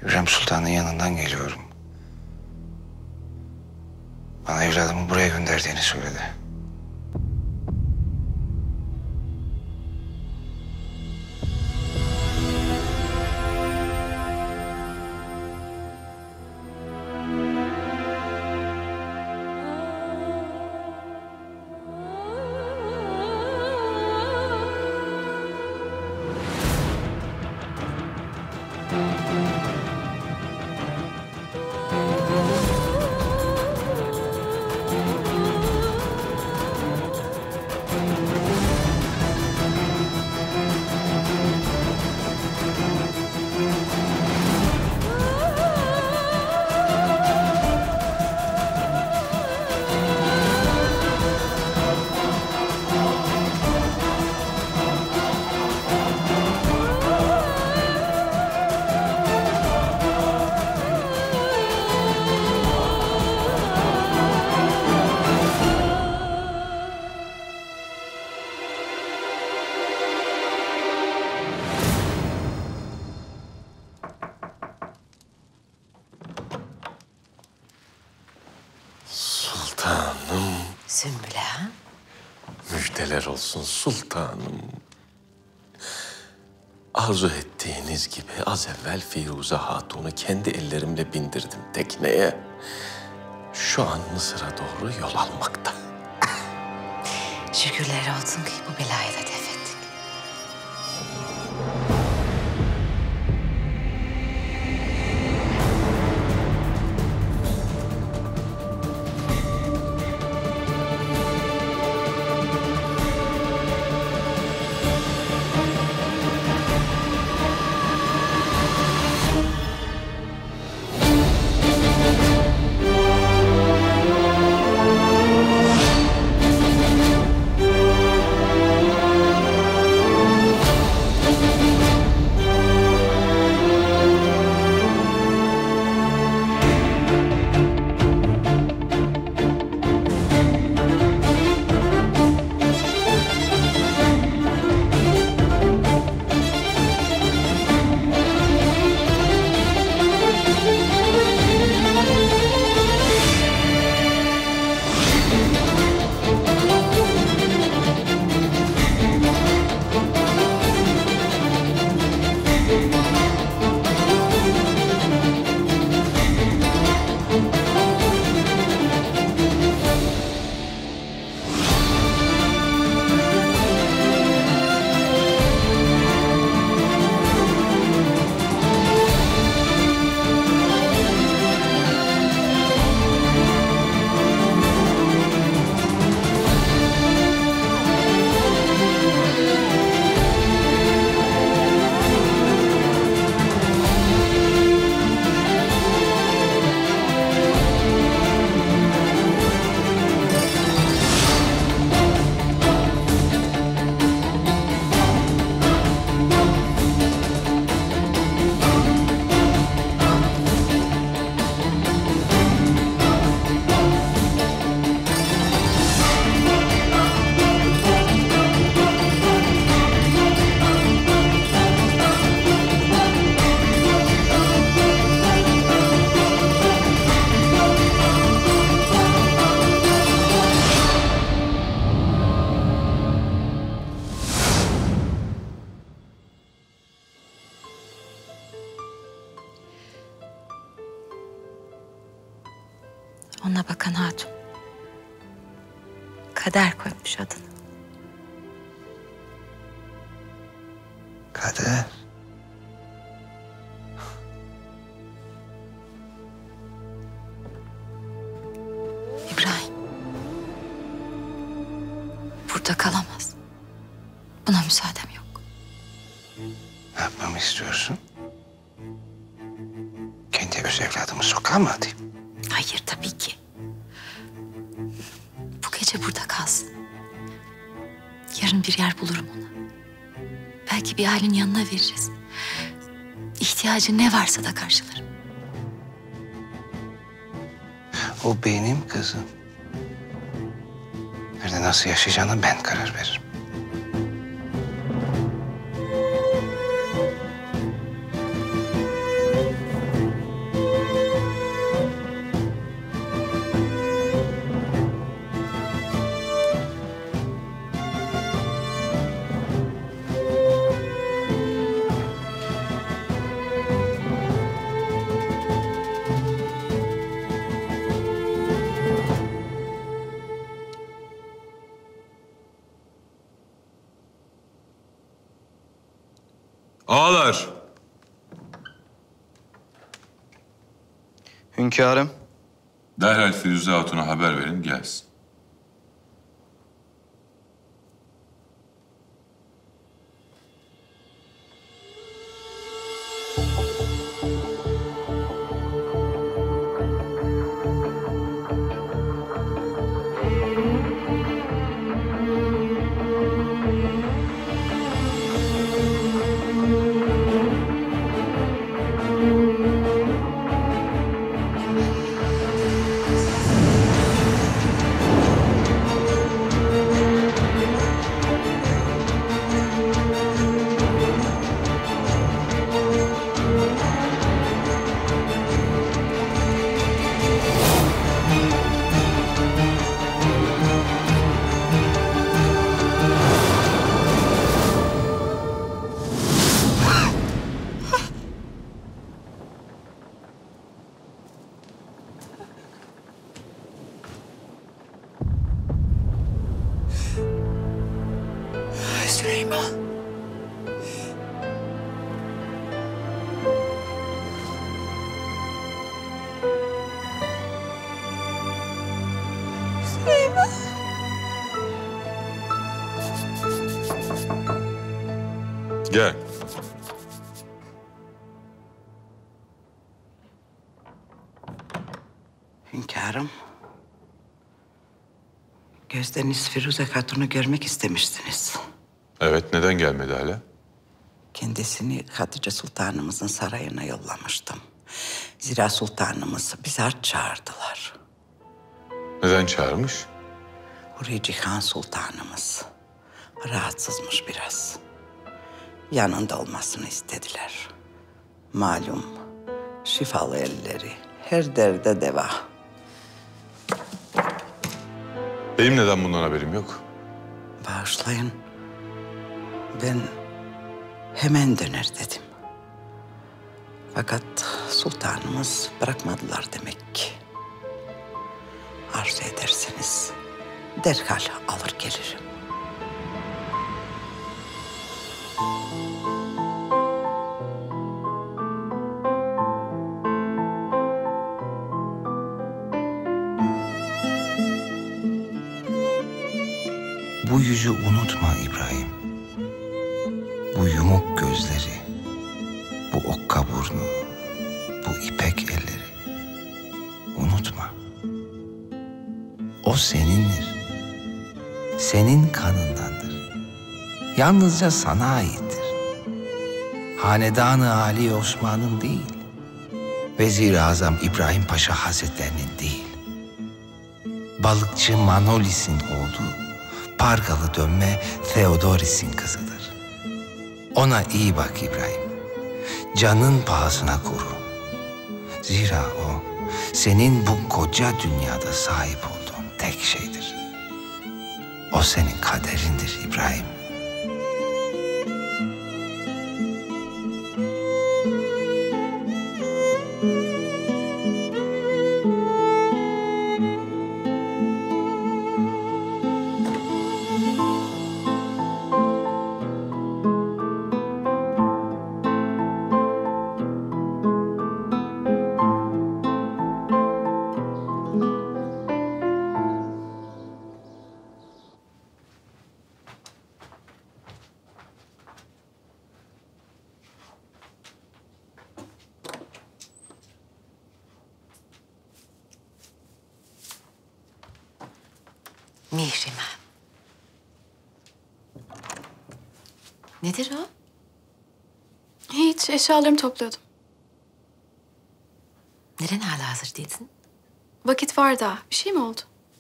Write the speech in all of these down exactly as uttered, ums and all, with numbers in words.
Hürrem Sultan'ın yanından geliyorum. Bana evladımı buraya gönderdiğini söyledi. Sultanım. Sümbüle ha? Müjdeler olsun sultanım. Arzu ettiğiniz gibi az evvel Firuze Hatun'u kendi ellerimle bindirdim tekneye. Şu an Mısır'a doğru yol almakta. Şükürler olsun ki bu belayı da def ettik. Ona bakan hatun. Kader koymuş adını. Kader. İbrahim. Burada kalamaz. Buna müsaadem yok. Ne yapmamı istiyorsun? Kendi öz evladımı sokağa mı atayım? Hayır tabii ki. Bu gece burada kalsın. Yarın bir yer bulurum ona. Belki bir ailenin yanına veririz. İhtiyacı ne varsa da karşılarım. O benim kızım. Nerede nasıl yaşayacağına ben karar veririm. Ağalar! Hünkârım. Derhal Firuze Hatun'a haber verin, gelsin. Süleyman. Süleyman. Gel. Hünkârım, gözdeniz Firuze Hatun'u görmek istemiştiniz. Evet, neden gelmedi hala? Kendisini Hatice Sultanımızın sarayına yollamıştım. Zira sultanımız bizi çağırdılar. Neden çağırmış? Huri Cihan Sultanımız rahatsızmış biraz. Yanında olmasını istediler. Malum şifalı elleri her derde deva. Benim neden bundan haberim yok? Bağışlayın. Ben hemen döner dedim. Fakat sultanımız bırakmadılar demek ki. Arzu ederseniz derhal alır gelirim. Bu yüzü unutma İbrahim. Bu yumuk gözleri, bu okka burnu, bu ipek elleri. Unutma. O senindir. Senin kanındandır. Yalnızca sana aittir. Hanedan-ı Ali Osman'ın değil. Vezir-i Azam İbrahim Paşa Hazretlerinin değil. Balıkçı Manolis'in oğlu, Pargalı dönme Theodoris'in kızıdır. Ona iyi bak İbrahim. Canın pahasına koru. Zira o senin bu koca dünyada sahip olduğun tek şeydir. O senin kaderindir İbrahim. Mihrimah. Nedir o? Hiç, eşyalarımı topluyordum. Neden hala hazır değilsin? Vakit var daha. Bir şey mi oldu?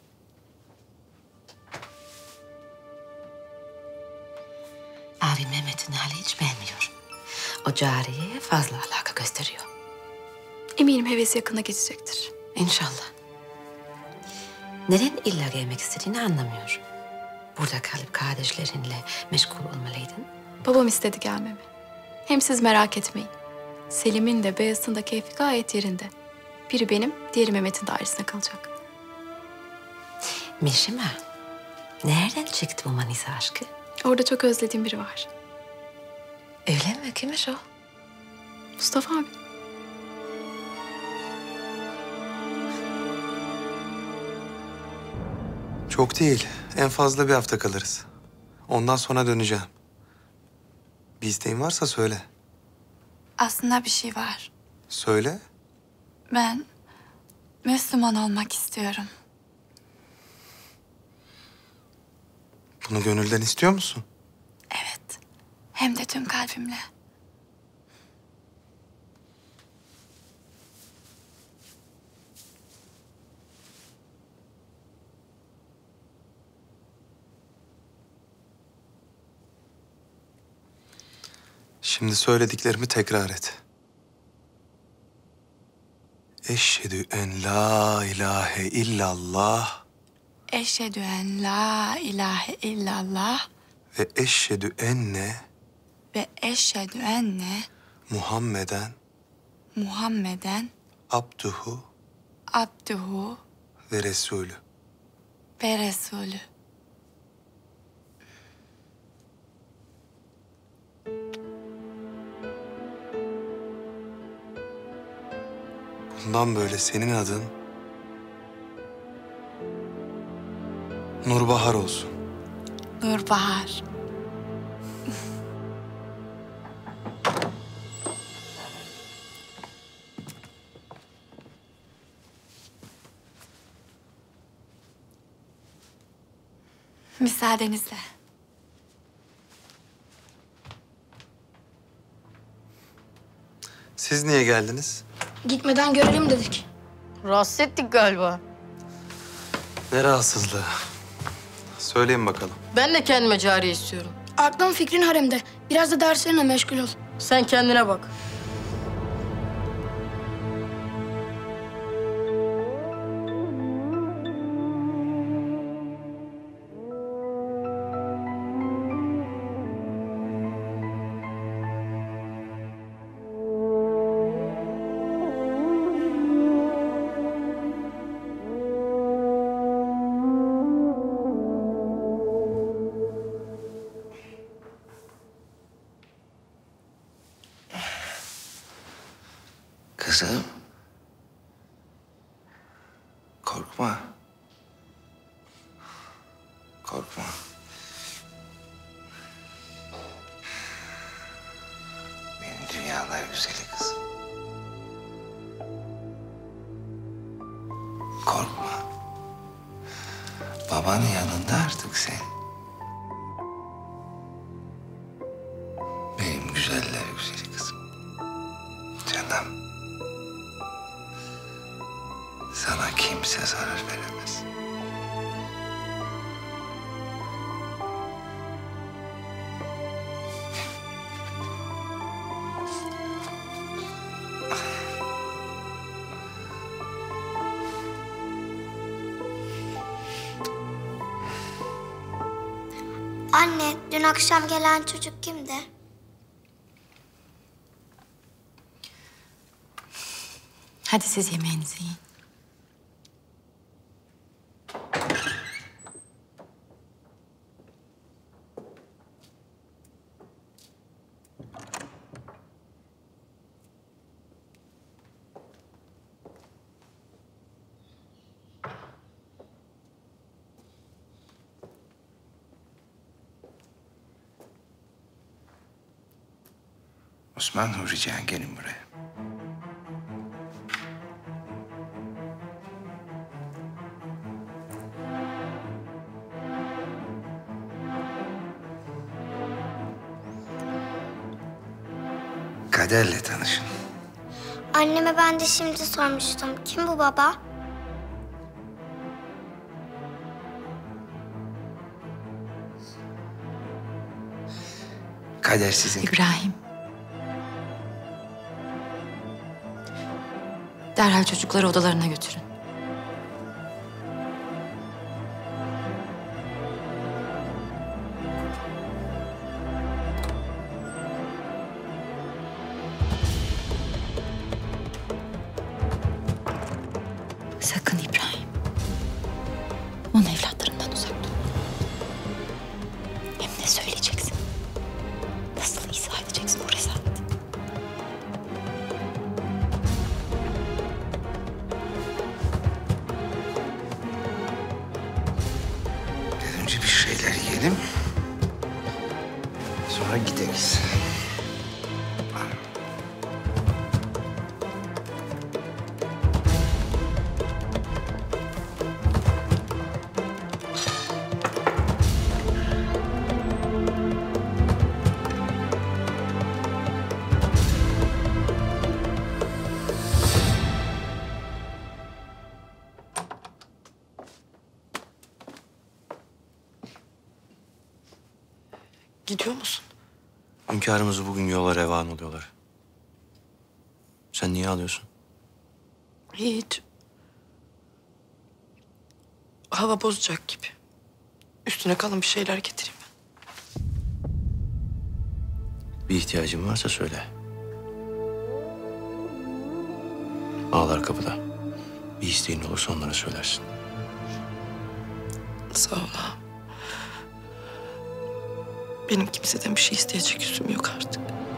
Abi Mehmet'in hali hiç beğenmiyor. O cariyeye fazla alaka gösteriyor. Eminim hevesi yakına geçecektir. İnşallah. Neden illa gelmek istediğini anlamıyorum. Burada kalıp kardeşlerinle meşgul olmalıydın. Babam istedi gelmemi. Hem siz merak etmeyin. Selim'in de Beyazıt'ın da keyfi gayet yerinde. Biri benim, diğeri Mehmet'in dairesine kalacak. Mihrimah, nereden çıktı bu Manisa aşkı? Orada çok özlediğim biri var. Öyle mi? Kimmiş o? Mustafa abi. Çok değil. En fazla bir hafta kalırız. Ondan sonra döneceğim. Bir isteğin varsa söyle. Aslında bir şey var. Söyle. Ben Müslüman olmak istiyorum. Bunu gönülden istiyor musun? Evet. Hem de tüm kalbimle. Şimdi söylediklerimi tekrar et. Eşhedü en la ilahe illallah Eşhedü en la ilahe illallah ve eşhedü enne ve eşhedü enne Muhammeden Muhammeden abduhu abduhu ve resulü. ve Resulü. Bundan böyle senin adın Nurbahar olsun. Nurbahar. Müsaadenizle. Siz niye geldiniz? Gitmeden görelim dedik. Rahatsız ettik galiba. Ne rahatsızlığı? Söyleyin bakalım. Ben de kendime cariye istiyorum. Aklın fikrin haremde. Biraz da derslerine meşgul ol. Sen kendine bak. Kızım. Korkma. Korkma. Benim dünyalar güzeli kızım. Korkma. Babanın yanında artık sen. Benim güzeller güzeli kızım. Canım. Sana kimse zarar veremez. Anne, dün akşam gelen çocuk kimdi? Hadi siz yemeğinizi yiyin. Osman Nurican gelin buraya. Kader'le tanışın. Anneme ben de şimdi sormuştum. Kim bu baba? Kader sizin... İbrahim. Derhal çocukları odalarına götürün. Sakın İbrahim. Onu evlatlarından uzak tut. Hem ne söyleyeceksin? Nasıl izah edeceksin? Gidiyor musun? Hünkârımızı bugün yola revan oluyorlar. Sen niye alıyorsun? Hiç. Hava bozacak gibi. Üstüne kalın bir şeyler getireyim ben. Bir ihtiyacın varsa söyle. Ağlar kapıda. Bir isteğin olursa onlara söylersin. Sağ ol ağam. Benim kimseden bir şey isteyecek yüzüm yok artık.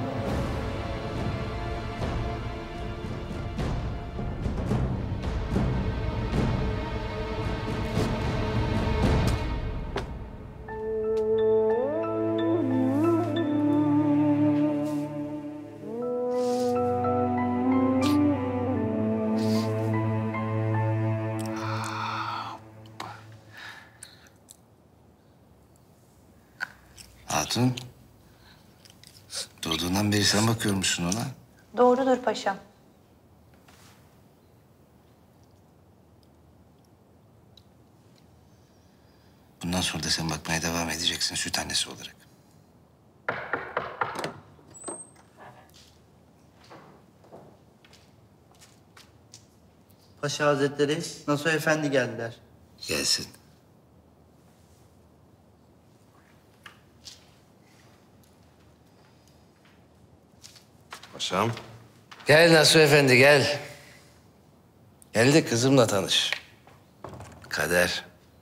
Hatun, doğduğundan beri sen bakıyormuşsun ona. Doğrudur paşam. Bundan sonra da sen bakmaya devam edeceksin süt annesi olarak. Paşa Hazretleri, Nasuh Efendi geldiler. Gelsin. Paşam. Gel Nasuh Efendi gel. Gel de kızımla tanış. Kader.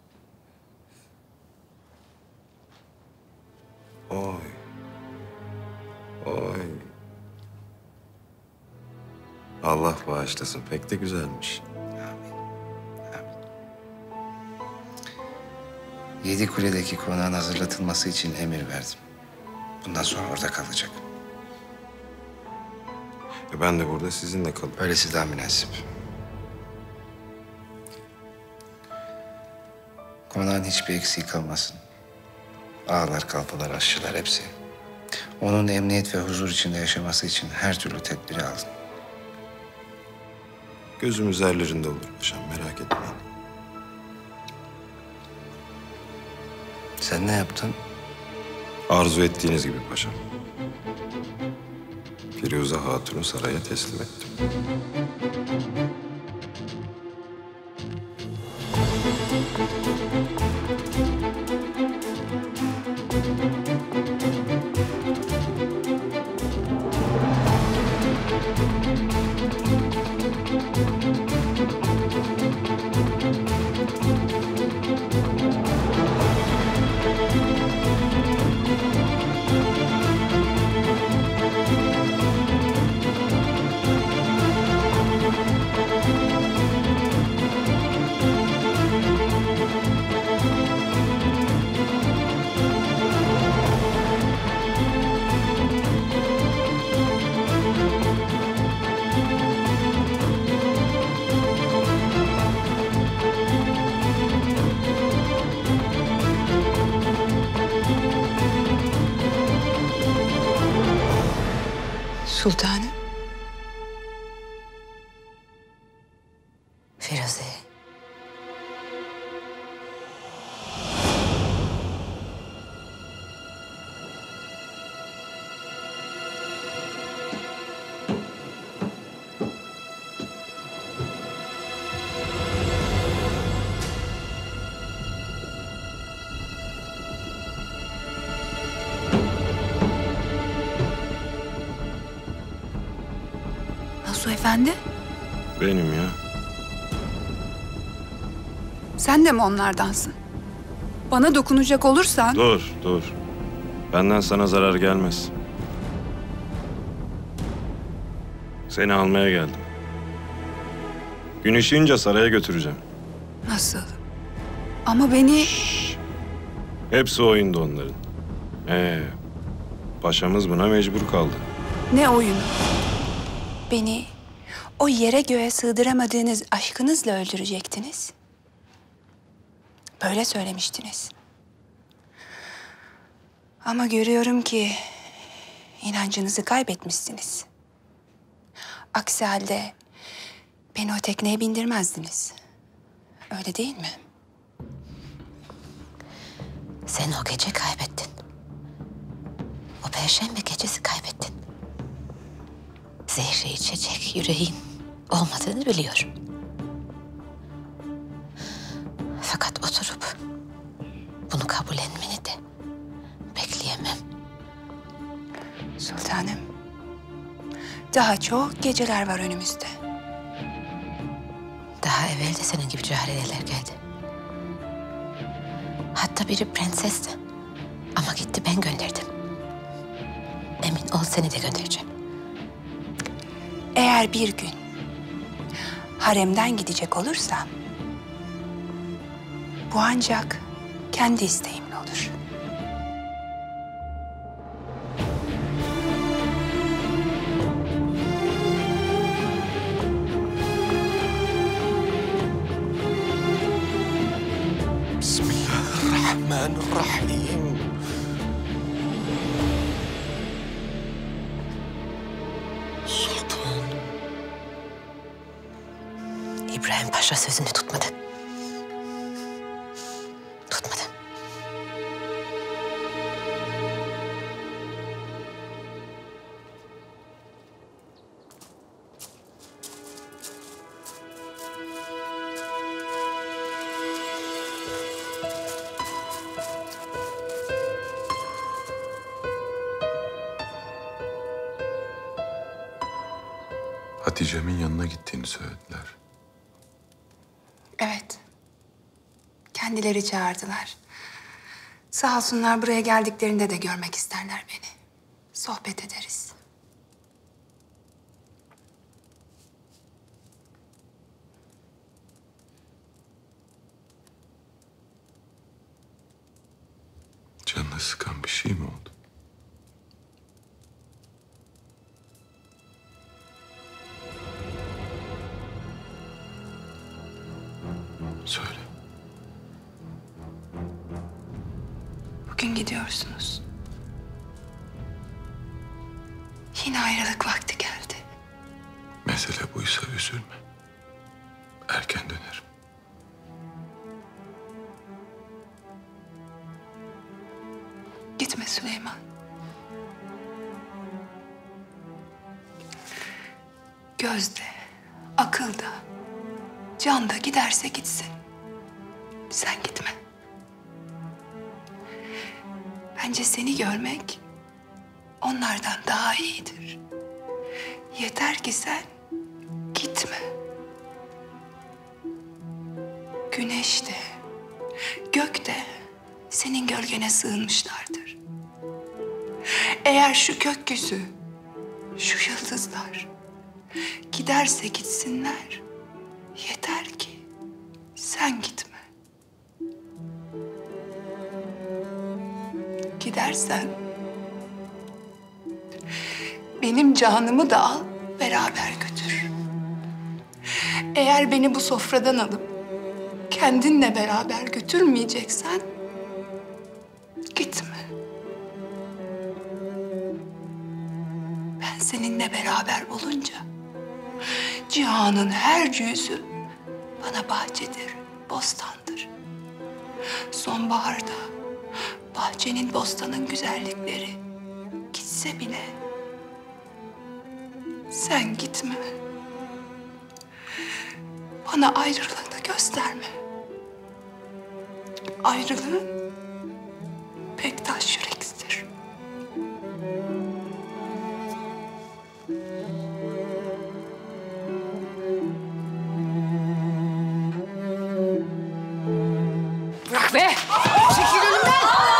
Oy. Oy. Allah bağışlasın. Pek de güzelmiş. Yedi Kule'deki konağın hazırlatılması için emir verdim. Bundan sonra orada kalacak. E ben de burada sizinle kalayım. Öylesi daha münasip. Konağın hiçbir eksiği kalmasın. Ağalar, kalpalar, aşçılar hepsi. Onun emniyet ve huzur içinde yaşaması için her türlü tedbiri aldım. Gözüm üzerlerinde olur paşam, merak etmeyin. Sen ne yaptın? Arzu ettiğiniz gibi paşam. Firuze Hatun'u saraya teslim ettim. Sultanım. Firuze. Nasuh Efendi, Benim ya. sen de mi onlardansın? Bana dokunacak olursan... Dur, dur. Benden sana zarar gelmez. Seni almaya geldim. Gün ışığınca saraya götüreceğim. Nasıl? Ama beni... Hepsi oyunda onların. Ee, paşamız buna mecbur kaldı. Ne oyunu? Beni o yere göğe sığdıramadığınız aşkınızla öldürecektiniz. Böyle söylemiştiniz. Ama görüyorum ki inancınızı kaybetmişsiniz. Aksi halde beni o tekneye bindirmezdiniz. Öyle değil mi? Sen o gece kaybettin. Perşembe gecesi kaybettin. Zehri içecek yüreğin olmadığını biliyorum. Fakat oturup bunu kabullenmeni de bekleyemem. Sultanım, daha çok geceler var önümüzde. Daha evvel de senin gibi cariyeler geldi. Hatta biri prensesti. Ama gitti, ben gönderdim. Emin ol, seni de göndereceğim. Eğer bir gün haremden gidecek olursam, bu ancak kendi isteğimle olur. Bismillahirrahmanirrahim. Sultan. İbrahim Paşa sözünü tutmadı. Tutmadı. Hatice'min yanına gittiğini söylediler. Evet. Kendileri çağırdılar. Sağ olsunlar, buraya geldiklerinde de görmek isterler beni. Sohbet ederiz. Canını sıkan bir şey mi oldu? Söyle. Bugün gidiyorsunuz. Yine ayrılık vakti geldi. Mesele buysa üzülme. Erken dönerim. Gitme Süleyman. Gözde, akılda, canda giderse gitsin. Sen gitme. Bence seni görmek onlardan daha iyidir. Yeter ki sen gitme. Güneş de, gök de senin gölgene sığınmışlardır. Eğer şu gökyüzü, şu yıldızlar giderse gitsinler, yeter ki sen gitme. Gidersen benim canımı da al, beraber götür. Eğer beni bu sofradan alıp kendinle beraber götürmeyeceksen gitme. Ben seninle beraber olunca cihanın her cüzü bana bahçedir, bostandır. Sonbaharda bahçenin, bostanın güzellikleri gitse bile sen gitme. Bana ayrılığını gösterme. Ayrılığın pek taş yüreklidir. Bırak be! Çekil önümden!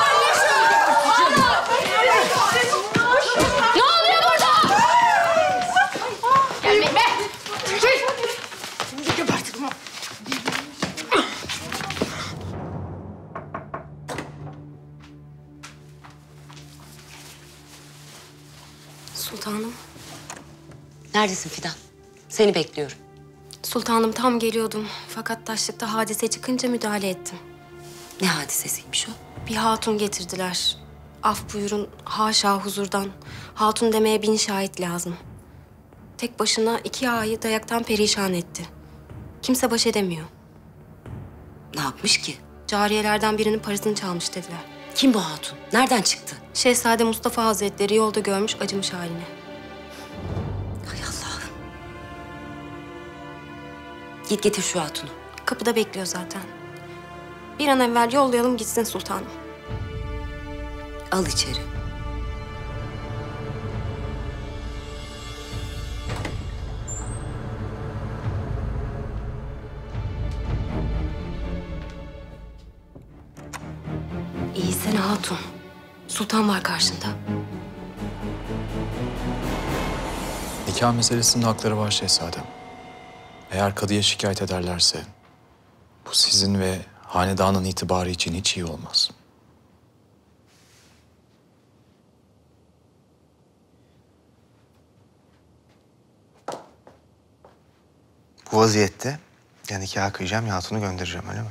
Ne oluyor burada? Gelmeyin be! Çekil! Şimdi gebertirim ha! Sultanım. Neredesin Fidan? Seni bekliyorum. Sultanım, tam geliyordum. Fakat taşlıkta hadise çıkınca müdahale ettim. Ne hadisesiymiş o? Bir hatun getirdiler. Af buyurun, haşa huzurdan. Hatun demeye bin şahit lazım. Tek başına iki ağayı dayaktan perişan etti. Kimse baş edemiyor. Ne yapmış ki? Cariyelerden birinin parasını çalmış dediler. Kim bu hatun? Nereden çıktı? Şehzade Mustafa Hazretleri yolda görmüş, acımış haline. Hay Allah'ım. Git getir şu hatunu. Kapıda bekliyor zaten. Bir an evvel yollayalım gitsin sultanım. Al içeri. İyisene hatun. Sultan var karşında. Nikah meselesinin hakları var şehzadem. Eğer kadıya şikayet ederlerse bu sizin ve hanedanın itibarı için hiç iyi olmaz. Bu vaziyette ya nikahı kıyacağım ya hatunu göndereceğim, öyle mi?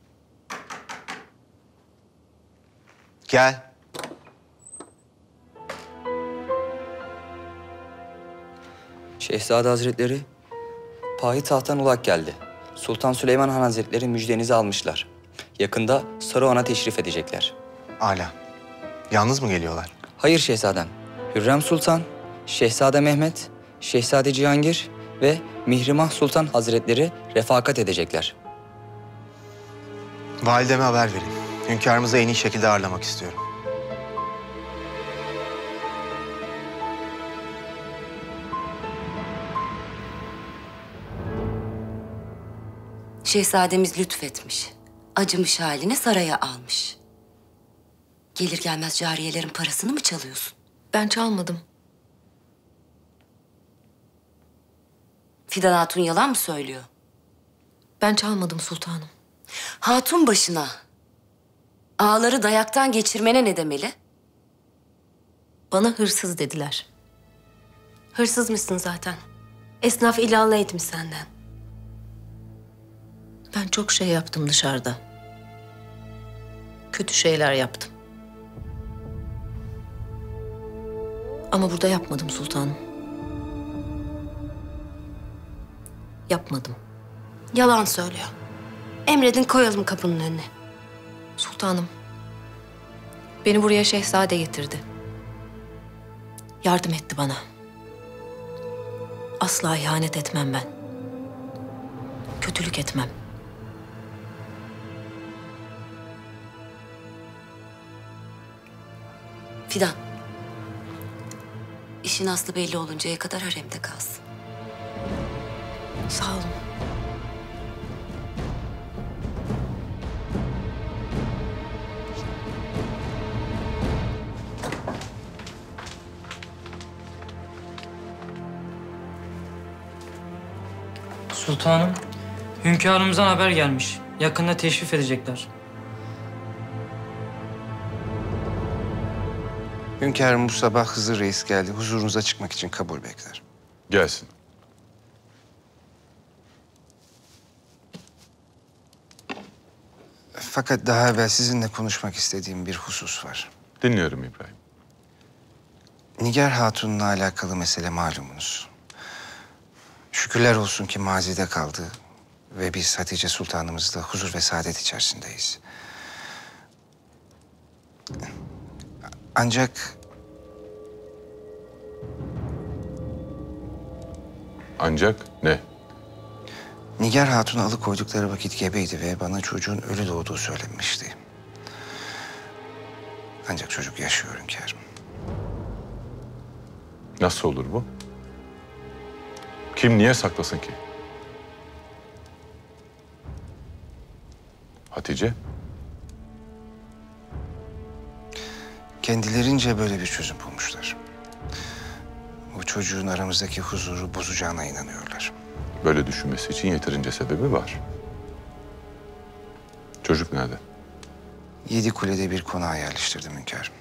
Gel. Şehzade Hazretleri, payitahttan ulak geldi. Sultan Süleyman Han Hazretleri müjdenizi almışlar. Yakında Saruhan'a teşrif edecekler. Âlâ. Yalnız mı geliyorlar? Hayır şehzadem. Hürrem Sultan, Şehzade Mehmet, Şehzade Cihangir ve Mihrimah Sultan Hazretleri refakat edecekler. Valideme haber verin. Hünkârımızı en iyi şekilde ağırlamak istiyorum. Şehzademiz lütfetmiş. Acımış haline saraya almış. Gelir gelmez cariyelerin parasını mı çalıyorsun? Ben çalmadım. Fidan Hatun yalan mı söylüyor? Ben çalmadım sultanım. Hatun başına ağaları dayaktan geçirmene ne demeli? Bana hırsız dediler. Hırsız mısın zaten? Esnaf ilanla etmiş senden. Ben çok şey yaptım dışarıda. Kötü şeyler yaptım. Ama burada yapmadım sultanım. Yapmadım. Yalan söylüyor. Emredin koyalım kapının önüne. Sultanım, beni buraya şehzade getirdi. Yardım etti bana. Asla ihanet etmem ben. Kötülük etmem. Fidan, işin aslı belli oluncaya kadar haremde kalsın. Sağ olun. Sultanım, hünkârımızdan haber gelmiş. Yakında teşrif edecekler. Hünkârım bu sabah Hızır Reis geldi. Huzurunuza çıkmak için kabul bekler. Gelsin. Fakat daha evvel sizinle konuşmak istediğim bir husus var. Dinliyorum İbrahim. Nigar Hatun'la alakalı mesele malumunuz. Şükürler olsun ki mazide kaldı ve biz Hatice Sultanımızla huzur ve saadet içerisindeyiz. Ancak Ancak ne? Nigar Hatun'u alıkoydukları vakit gebeydi ve bana çocuğun ölü doğduğu söylenmişti. Ancak çocuk yaşıyor hünkârım. Nasıl olur bu? Kim niye saklasın ki? Hatice? Kendilerince böyle bir çözüm bulmuşlar. Bu çocuğun aramızdaki huzuru bozacağına inanıyorlar. Böyle düşünmesi için yeterince sebebi var. Çocuk nerede? Yedi kulede bir konağa yerleştirdim hünkârım.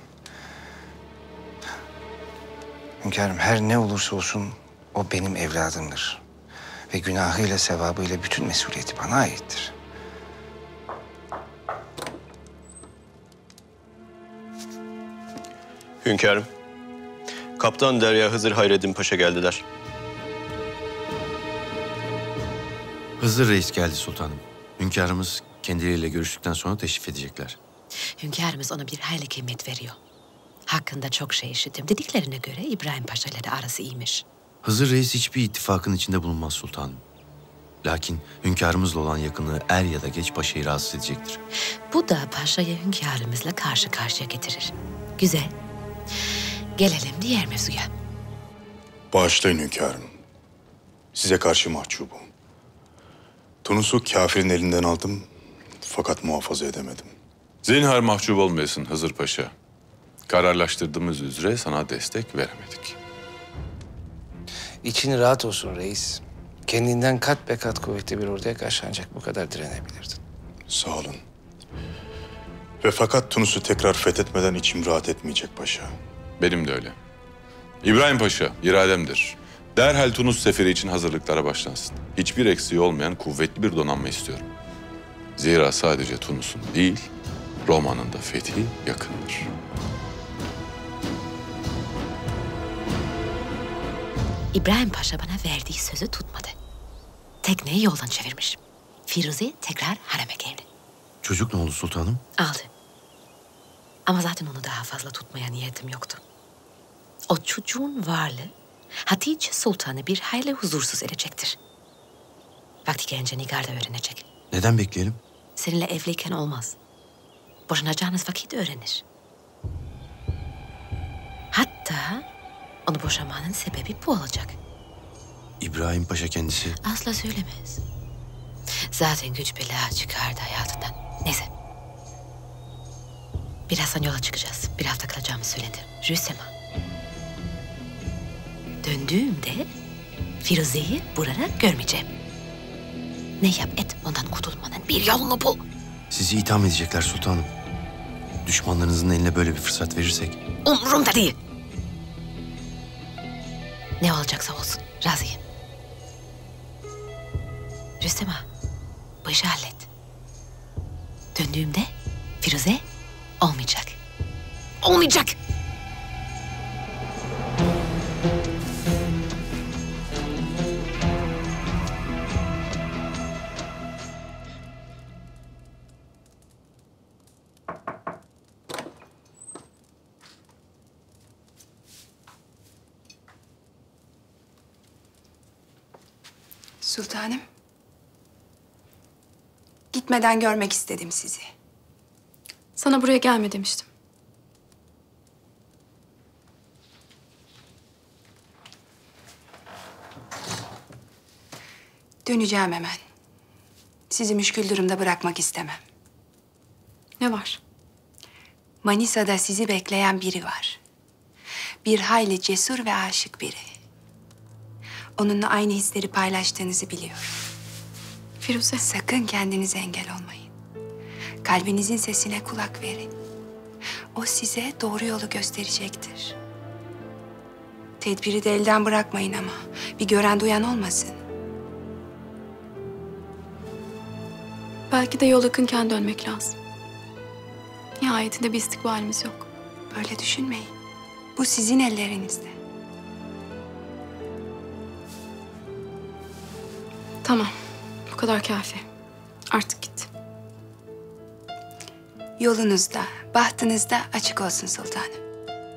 Hünkârım her ne olursa olsun o benim evladımdır. Ve günahıyla sevabıyla bütün mesuliyeti bana aittir. Hünkârım, Kaptan Derya Hızır Hayreddin Paşa geldiler. Hızır Reis geldi sultanım. Hünkârımız kendileriyle görüştükten sonra teşrif edecekler. Hünkârımız ona bir hayli kıymet veriyor. Hakkında çok şey işittim. Dediklerine göre İbrahim Paşa ile de arası iyiymiş. Hızır Reis hiçbir ittifakın içinde bulunmaz sultanım. Lakin hünkârımızla olan yakınlığı er ya da geç paşayı rahatsız edecektir. Bu da paşayı hünkârımızla karşı karşıya getirir. Güzel. Gelelim diğer mevzuya. Bağışlayın hünkârım. Size karşı mahcubum. Tunus'u kafirin elinden aldım fakat muhafaza edemedim. Zinhar mahcup olmayasın Hızır Paşa. Kararlaştırdığımız üzere sana destek veremedik. İçin rahat olsun reis. Kendinden kat be kat kuvvetli bir orduya karşı ancak bu kadar direnebilirdin. Sağ olun. Ve fakat Tunus'u tekrar fethetmeden içim rahat etmeyecek paşa. Benim de öyle. İbrahim Paşa, irademdir. Derhal Tunus seferi için hazırlıklara başlansın. Hiçbir eksiği olmayan kuvvetli bir donanma istiyorum. Zira sadece Tunus'un değil, Roma'nın da fethi yakındır. İbrahim Paşa bana verdiği sözü tutmadı. Tekneyi yoldan çevirmiş. Firuze tekrar hareme geldi. Çocuk ne oldu sultanım? Aldı. Ama zaten onu daha fazla tutmaya niyetim yoktu. O çocuğun varlığı Hatice Sultan'ı bir hayli huzursuz edecektir. Vakti gelince Nigar da öğrenecek. Neden bekleyelim? Seninle evliyken olmaz. Boşanacağınız vakit öğrenir. Hatta onu boşamanın sebebi bu olacak. İbrahim Paşa kendisi... Asla söylemez. Zaten güç bela çıkardı hayatından. Neyse. Birazdan yola çıkacağız. Bir hafta kalacağımı söyledi. Rüsema. Döndüğümde Firuze'yi burada görmeyeceğim. Ne yap et ondan kurtulmanın bir yolunu bul. Sizi itham edecekler sultanım. Düşmanlarınızın eline böyle bir fırsat verirsek. Umurumda değil. Ne olacaksa olsun. Razıyım. Rüstem ağa, bu işi hallet. Döndüğümde Firuze olmayacak. Olmayacak. Sultanım. Gitmeden görmek istedim sizi. Sana buraya gelme demiştim. Döneceğim hemen. Sizi müşkül durumda bırakmak istemem. Ne var? Manisa'da sizi bekleyen biri var. Bir hayli cesur ve aşık biri. Onunla aynı hisleri paylaştığınızı biliyorum. Firuze. Sakın kendinize engel olmayın. Kalbinizin sesine kulak verin. O size doğru yolu gösterecektir. Tedbiri de elden bırakmayın ama. Bir gören duyan olmasın. Belki de yol yakınken dönmek lazım. Nihayetinde bir istikbalimiz yok. Böyle düşünmeyin. Bu sizin ellerinizde. Tamam. Bu kadar kafi. Artık git. Yolunuzda, bahtınızda açık olsun sultanım.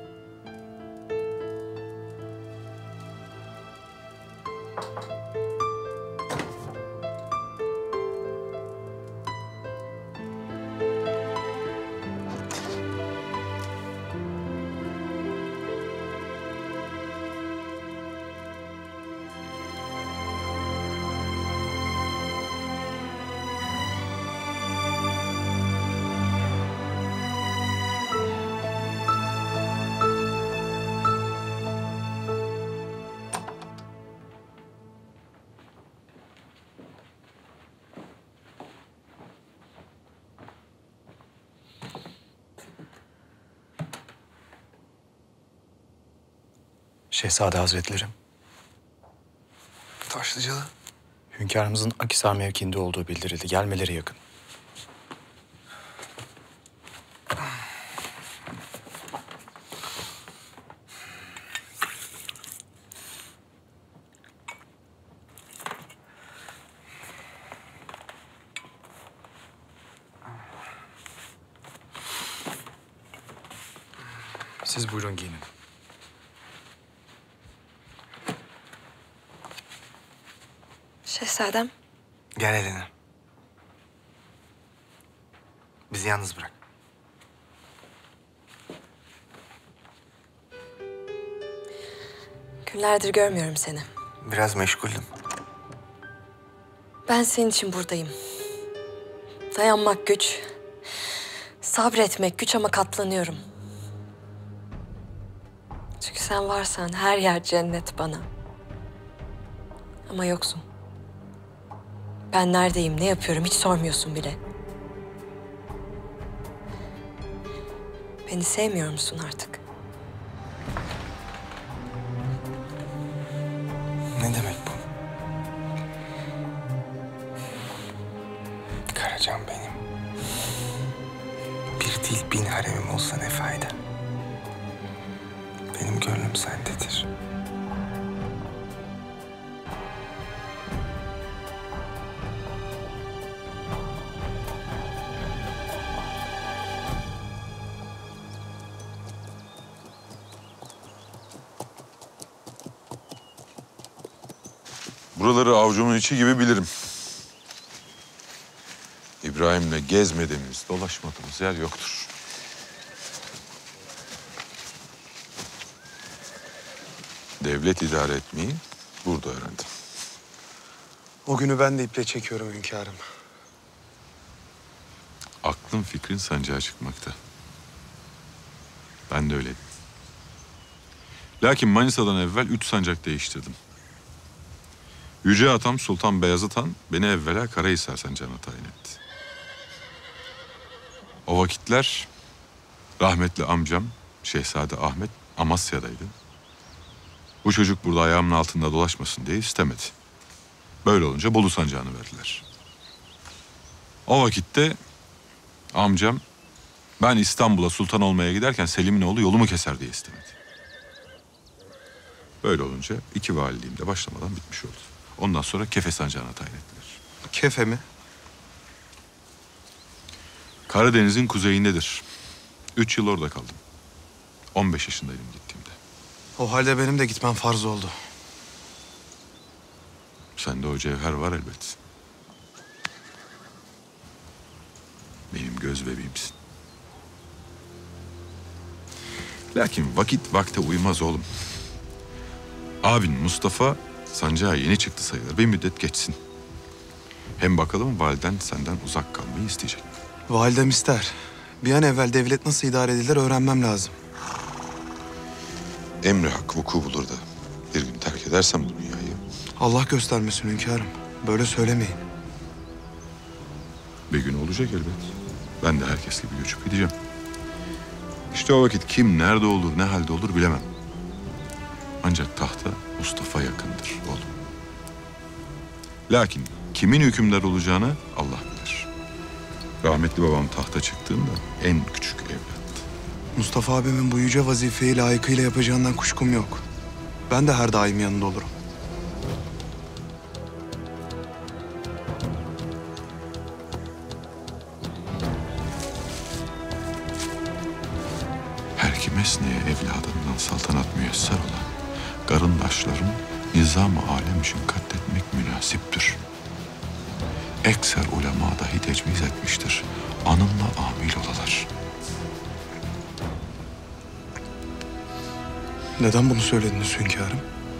Şehzade Hazretleri. Taşlıcalı. Hünkârımızın Akhisar mevkiinde olduğu bildirildi. Gelmeleri yakın. Siz buyurun giyinin. Şehzadem. Gel Elena. Bizi yalnız bırak. Günlerdir görmüyorum seni. Biraz meşguldüm. Ben senin için buradayım. Dayanmak güç. Sabretmek güç ama katlanıyorum. Çünkü sen varsan her yer cennet bana. Ama yoksun. Ben neredeyim, ne yapıyorum hiç sormuyorsun bile. Beni sevmiyor musun artık? Ne demek bu? Karacan benim. Bir değil bin haremim olsa ne fayda? Benim gönlüm sendedir. Buraları avucumun içi gibi bilirim. İbrahim'le gezmediğimiz, dolaşmadığımız yer yoktur. Devlet idare etmeyi burada öğrendim. O günü ben de iple çekiyorum hünkârım. Aklın fikrin sancağa çıkmakta. Ben de öyleydim. Lakin Manisa'dan evvel üç sancak değiştirdim. Yüce Atam Sultan Beyazıt Han beni evvela Karahisar sancağına tayin etti. O vakitler rahmetli amcam Şehzade Ahmet Amasya'daydı. Bu çocuk burada ayağımın altında dolaşmasın diye istemedi. Böyle olunca Bolu sancağını verdiler. O vakitte amcam ben İstanbul'a sultan olmaya giderken Selim'in oğlu yolumu keser diye istemedi. Böyle olunca iki valiliğim de başlamadan bitmiş oldu. Ondan sonra Kefe sancağına tayin ettiler. Kefe mi? Karadeniz'in kuzeyindedir. Üç yıl orada kaldım. On beş yaşındaydım gittiğimde. O halde benim de gitmem farz oldu. Sende o cevher var elbet. Benim göz bebeğimsin. Lakin vakit vakte uymaz oğlum. Abin Mustafa sancağa yeni çıktı sayılır. Bir müddet geçsin. Hem bakalım validen senden uzak kalmayı isteyecek mi? Validem ister. Bir an evvel devlet nasıl idare edilir öğrenmem lazım. Emri hak vuku bulur da bir gün terk edersem bu dünyayı. Allah göstermesin hünkârım. Böyle söylemeyin. Bir gün olacak elbet. Ben de herkes gibi göçüp gideceğim. İşte o vakit kim nerede olur, ne halde olur bilemem. Ancak tahta Mustafa yakındır oğlum. Lakin kimin hükümdar olacağını Allah bilir. Rahmetli babam tahta çıktığında en küçük evlattı. Mustafa abimin bu yüce vazifeyi layıkıyla yapacağından kuşkum yok. Ben de her daim yanında olurum. Her ki mesneye evladından saltanat müyesser olan garındaşların nizam-ı alem için katletmek münasiptir. Ekser ulema dahi tecviz etmiştir. Anımla amil olalar. Neden bunu söylediniz hünkârım?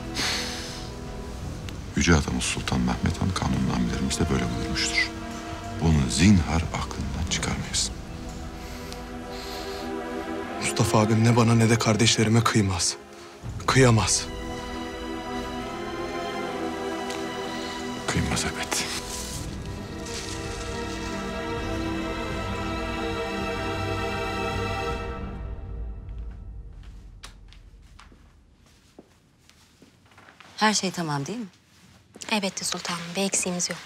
Yüce Adamız Sultan Mehmet Han kanunnamelerimiz böyle buyurmuştur. Bunu zinhar aklından çıkarmayız. Mustafa abim ne bana ne de kardeşlerime kıymaz. Kıyamaz. Kıymaz elbet. Her şey tamam değil mi? Elbette sultanım. Bir eksiğimiz yok.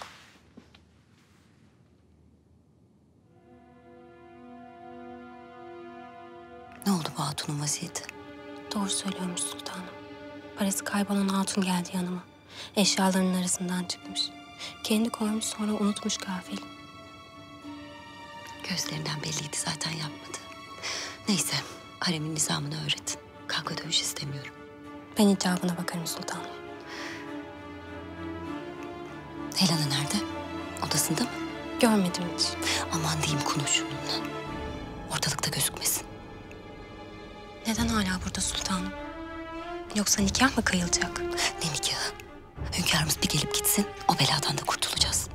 Ne oldu bu hatunun vaziyeti? Doğru söylüyormuş sultanım. Parası kaybolan hatun geldi yanıma. Eşyalarının arasından çıkmış. Kendi koymuş sonra unutmuş gafil. Gözlerinden belliydi zaten yapmadı. Neyse haremin nizamını öğretin. Kavga dövüş istemiyorum. Ben icabına bakarım sultanım. Helena nerede? Odasında mı? Görmedim hiç. Aman diyeyim konuş onunla. Ortalıkta gözükmesin. Neden hala burada sultanım? Yoksa nikah mı kıyılacak? Ne nikahı? Hünkârımız bir gelip gitsin, o beladan da kurtulacağız.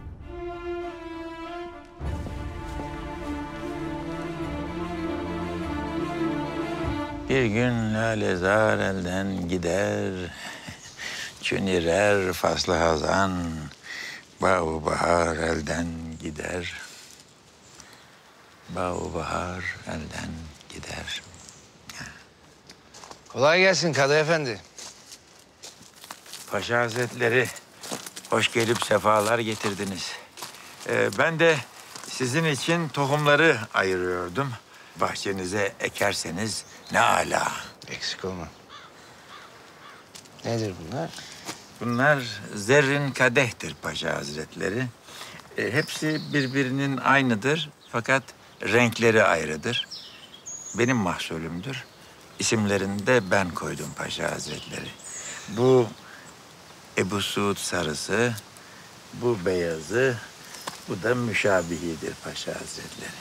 Bir gün lalezar elden gider, çünürer faslı hazan, bağ bahar elden gider. Bağ bahar elden gider. Kolay gelsin Kadı Efendi. Paşa Hazretleri, hoş gelip sefalar getirdiniz. Ee, ben de sizin için tohumları ayırıyordum. Bahçenize ekerseniz ne âlâ. Eksik olma. Nedir bunlar? Bunlar zerrin kadehtir Paşa Hazretleri. E, hepsi birbirinin aynıdır fakat renkleri ayrıdır. Benim mahsulümdür. İsimlerini de ben koydum Paşa Hazretleri. Bu Ebu Suud sarısı, bu beyazı, bu da müşabihidir Paşa Hazretleri.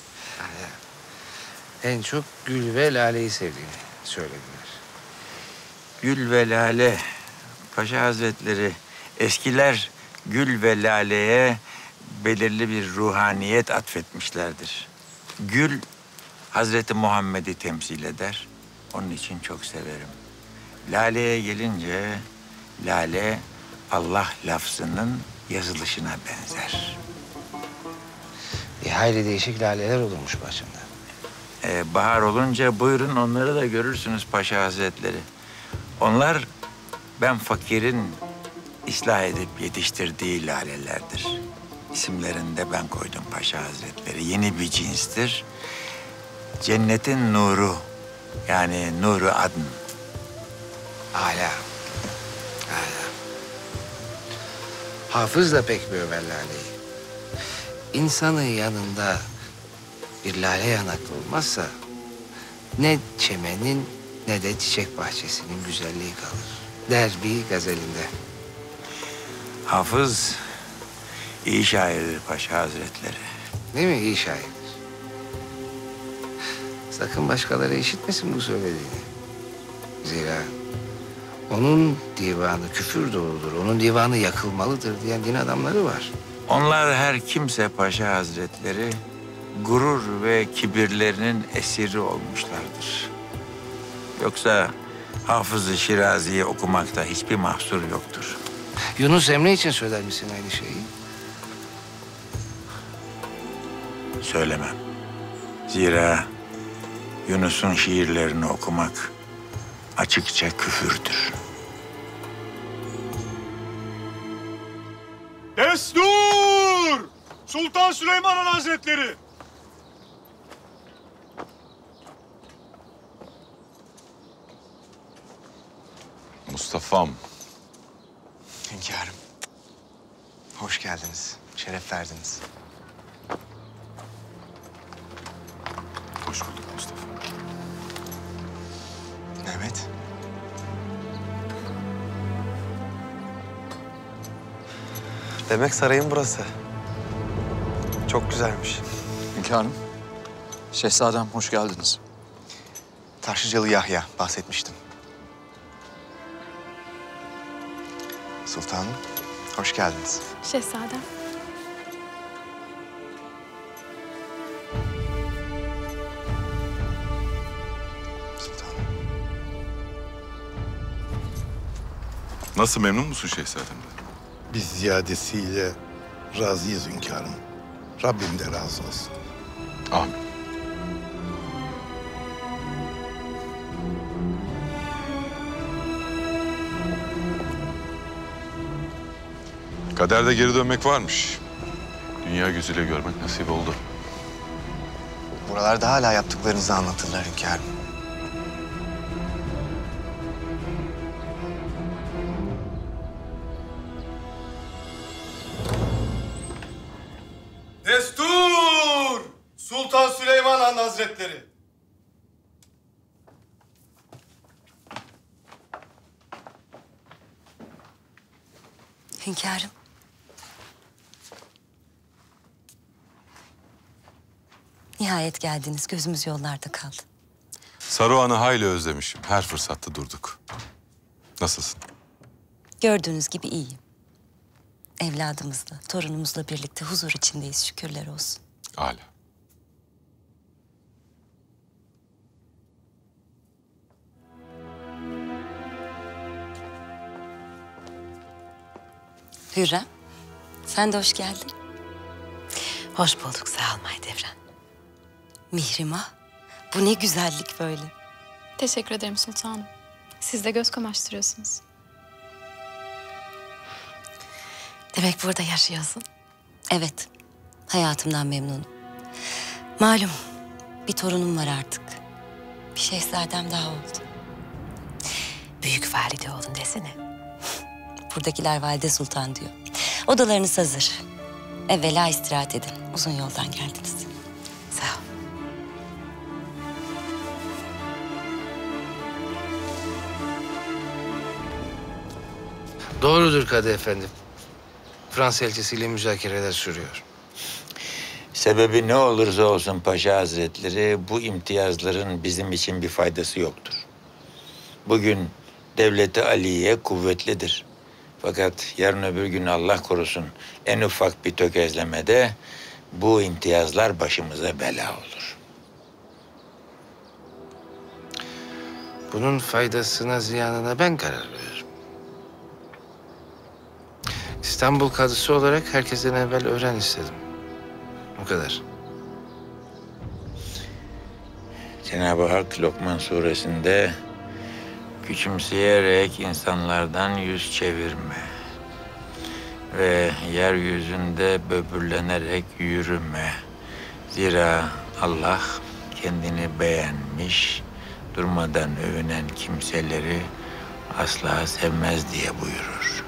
En çok gül ve laleyi sevdiğini söylediler. Gül ve lale, Paşa Hazretleri, eskiler gül ve laleye belirli bir ruhaniyet atfetmişlerdir. Gül, Hazreti Muhammed'i temsil eder. Onun için çok severim. Lale'ye gelince, lale Allah lafzının yazılışına benzer. Bir hayli değişik laleler olurmuş başımda. Ee, bahar olunca buyurun onları da görürsünüz Paşa Hazretleri. Onlar ben fakirin ıslah edip yetiştirdiği lalelerdir. İsimlerini de ben koydum Paşa Hazretleri. Yeni bir cinstir. Cennetin nuru, yani nuru adn. Âlâ. Âlâ. Hafız da pek bir över laleyi. İnsanın yanında bir lale yanaklı olmazsa ne çemenin ne de çiçek bahçesinin güzelliği kalır. Der bir gazelinde. Hafız iyi şairdir Paşa Hazretleri. Değil mi? İyi şairdir. Sakın başkaları işitmesin bu söylediğini. Zira onun divanı küfür doludur, onun divanı yakılmalıdır diyen din adamları var. Onlar her kimse Paşa Hazretleri gurur ve kibirlerinin esiri olmuşlardır. Yoksa Hafız-ı Şirazi'yi okumakta hiçbir mahsur yoktur. Yunus Emre için söyler misin aynı şeyi? Söylemem. Zira Yunus'un şiirlerini okumak açıkça küfürdür. Destur! Sultan Süleyman Han Hazretleri! Mustafa'm. Hünkârım. Hoş geldiniz. Şeref verdiniz. Hoş bulduk Mustafa. Mehmet. Demek sarayın burası. Çok güzelmiş. Hünkârım, şehzadem hoş geldiniz. Taşlıcalı Yahya bahsetmiştim. Sultanım, hoş geldiniz. Şehzadem. Nasıl, memnun musun şehzademden? Biz ziyadesiyle razıyız hünkârım. Rabbim de razı olsun. Amin. Kaderde geri dönmek varmış. Dünya gözüyle görmek nasip oldu. Buralarda hala yaptıklarınızı anlatırlar hünkârım. Destur! Sultan Süleyman Han Hazretleri. Hünkârım. Nihayet geldiniz. Gözümüz yollarda kaldı. Saruhan'ı hayli özlemişim. Her fırsatta durduk. Nasılsın? Gördüğünüz gibi iyiyim. Evladımızla, torunumuzla birlikte huzur içindeyiz. Şükürler olsun. Âlâ. Hürrem, sen de hoş geldin. Hoş bulduk. Sağ ol Mahidevran. Mihrimah, bu ne güzellik böyle. Teşekkür ederim sultanım. Siz de göz kamaştırıyorsunuz. Demek burada yaşıyorsun. Evet, hayatımdan memnunum. Malum, bir torunum var artık. Bir şehzadem daha oldu. Büyük valide oldun desene. Buradakiler valide sultan diyor. Odalarınız hazır. Evvela istirahat edin. Uzun yoldan geldiniz. Sağ ol. Doğrudur Kadı Efendi. Fransız elçisiyle müzakereler sürüyor. Sebebi ne olursa olsun Paşa Hazretleri, bu imtiyazların bizim için bir faydası yoktur. Bugün devleti Aliye kuvvetlidir. Fakat yarın öbür gün Allah korusun en ufak bir tökezlemede bu imtiyazlar başımıza bela olur. Bunun faydasına, ziyanına ben karar veririm. İstanbul kadısı olarak herkesten evvel öğren istedim. O kadar. Cenab-ı Hak Lokman suresinde küçümseyerek insanlardan yüz çevirme ve yeryüzünde böbürlenerek yürüme. Zira Allah kendini beğenmiş, durmadan övünen kimseleri asla sevmez diye buyurur.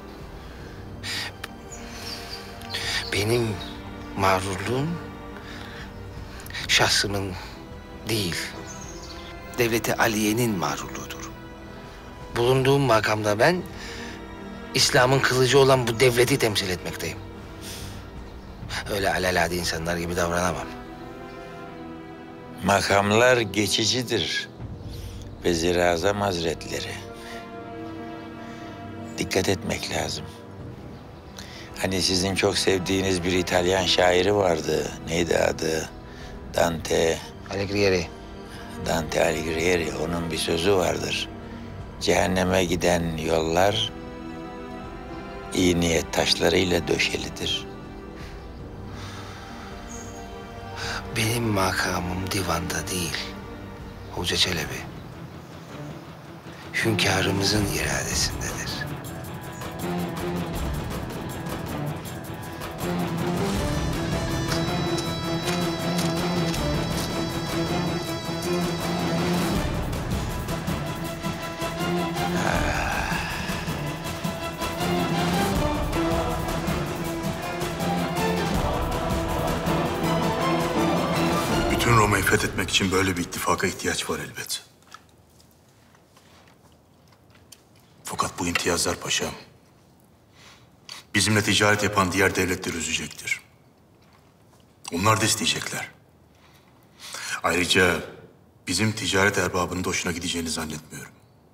Benim mağrurluğum şahsımın değil, devleti Aliye'nin mağrurluğudur. Bulunduğum makamda ben İslam'ın kılıcı olan bu devleti temsil etmekteyim. Öyle alelade insanlar gibi davranamam. Makamlar geçicidir Vezir-i Azam Hazretleri. Dikkat etmek lazım. Hani sizin çok sevdiğiniz bir İtalyan şairi vardı. Neydi adı? Dante. Alighieri. Dante Alighieri. Onun bir sözü vardır. Cehenneme giden yollar iyi niyet taşlarıyla döşelidir. Benim makamım divanda değil, Hoca Çelebi. Hünkârımızın iradesindedir. Bütün Roma'yı fethetmek için böyle bir ittifaka ihtiyaç var elbet. Fakat bu imtiyazlar paşam, bizimle ticaret yapan diğer devletleri üzecektir. Onlar da isteyecekler. Ayrıca bizim ticaret erbabının da hoşuna gideceğini zannetmiyorum.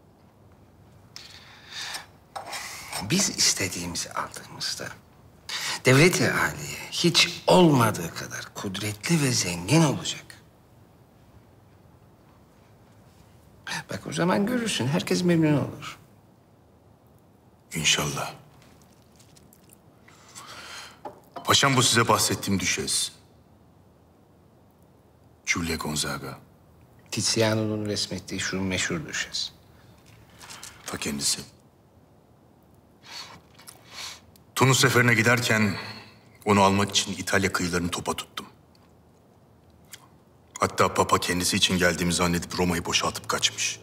Biz istediğimizi aldığımızda devlet-i aliye hiç olmadığı kadar kudretli ve zengin olacak. Bak o zaman görürsün, herkes memnun olur. İnşallah. Paşam, bu size bahsettiğim düşes. Giulia Gonzaga. Tiziano'nun resmettiği şu meşhur düşes. Ta kendisi. Tunus seferine giderken onu almak için İtalya kıyılarını topa tuttum. Hatta Papa kendisi için geldiğimi zannedip Roma'yı boşaltıp kaçmış.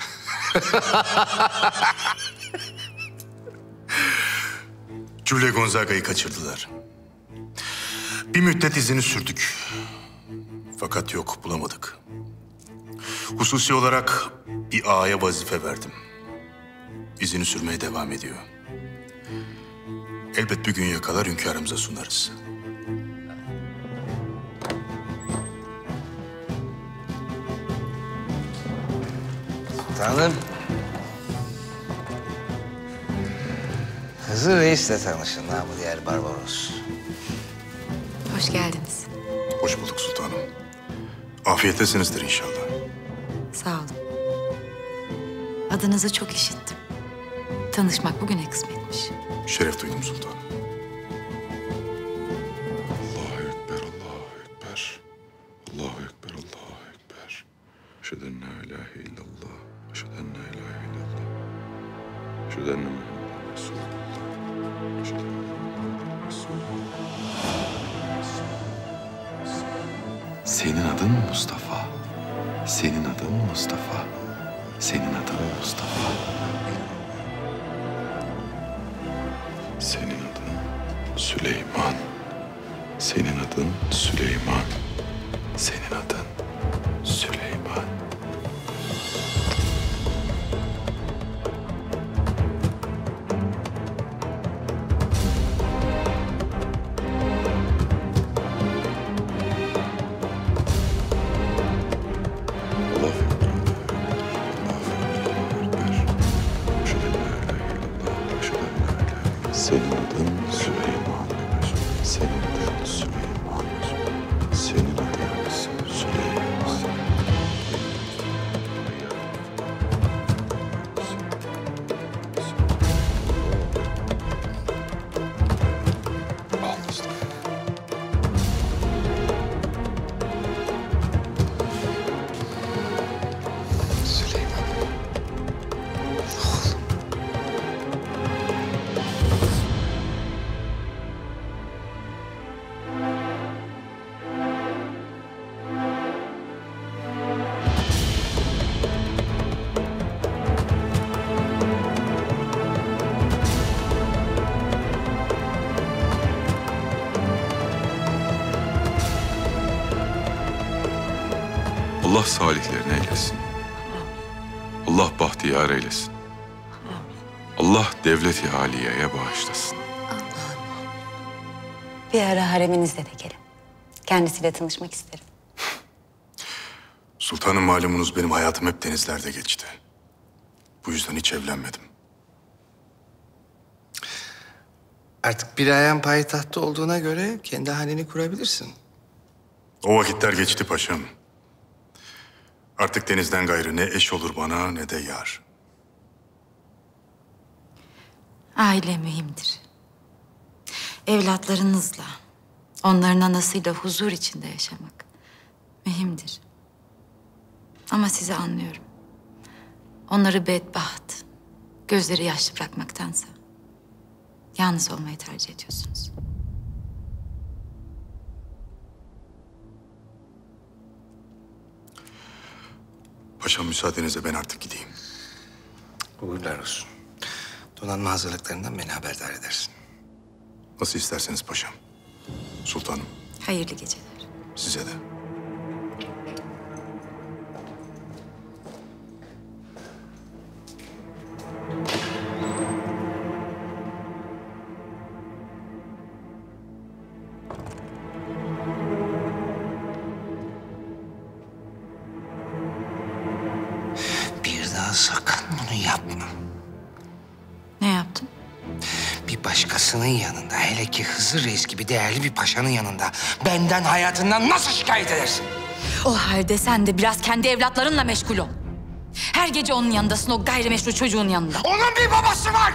Giulia Gonzaga'yı kaçırdılar. Bir müddet izini sürdük. Fakat yok, bulamadık. Hususi olarak bir ağaya vazife verdim. İzini sürmeye devam ediyor. Elbet bir gün yakalar hünkârımıza sunarız. Sultanım. Hızır Reis'le tanışın, namı diğer Barbaros. Hoş geldiniz. Hoş bulduk sultanım. Afiyettesinizdir inşallah. Sağ olun. Adınızı çok işittim. Tanışmak bugüne kısmetmiş. Şeref duydum sultanım. Allahu Ekber, Allahu Ekber. Allahu Ekber, Allahu Ekber. Eşhedü en la ilahe illallah. Eşhedü en la ilahe illallah. Eşhedü enne Muhammeden Resulullah. Eşhedü enne Muhammeden Resulullah. Senin adın Mustafa. Senin adın Mustafa. Senin adın Mustafa. Senin adın Süleyman. Senin adın Süleyman. Senin adın Süleyman. Senin adın Süleyman. Senin adın Süleyman. Senin adın Süleyman. Al Mustafa. Süleyman. Allah salihlerini eylesin. Allah bahtiyar eylesin. Allah devlet-i haliyeye bağışlasın. Bir ara hareminizde de gelin. Kendisiyle tanışmak isterim. Sultanım malumunuz benim hayatım hep denizlerde geçti. Bu yüzden hiç evlenmedim. Artık bir ayağın payitahtta olduğuna göre kendi haneni kurabilirsin. O vakitler geçti paşam. Artık denizden gayrı ne eş olur bana ne de yar. Aile mühimdir. Evlatlarınızla, onların anasıyla huzur içinde yaşamak mühimdir. Ama sizi anlıyorum. Onları bedbaht, gözleri yaşlı bırakmaktansa yalnız olmayı tercih ediyorsunuz. Paşam müsaadenizle ben artık gideyim. Uğurlar olsun. Donanma hazırlıklarından beni haberdar edersin. Nasıl isterseniz paşam. Sultanım Hayırlı geceler. size de. Bir daha sakın bunu yapma. Ne yaptım? Bir başkasının yanında, hele ki Hızır Reis gibi değerli bir paşanın yanında benden, hayatından nasıl şikayet edersin? O halde sen de biraz kendi evlatlarınla meşgul ol. Her gece onun yanındasın, o gayrimeşru çocuğun yanında. Onun bir babası var!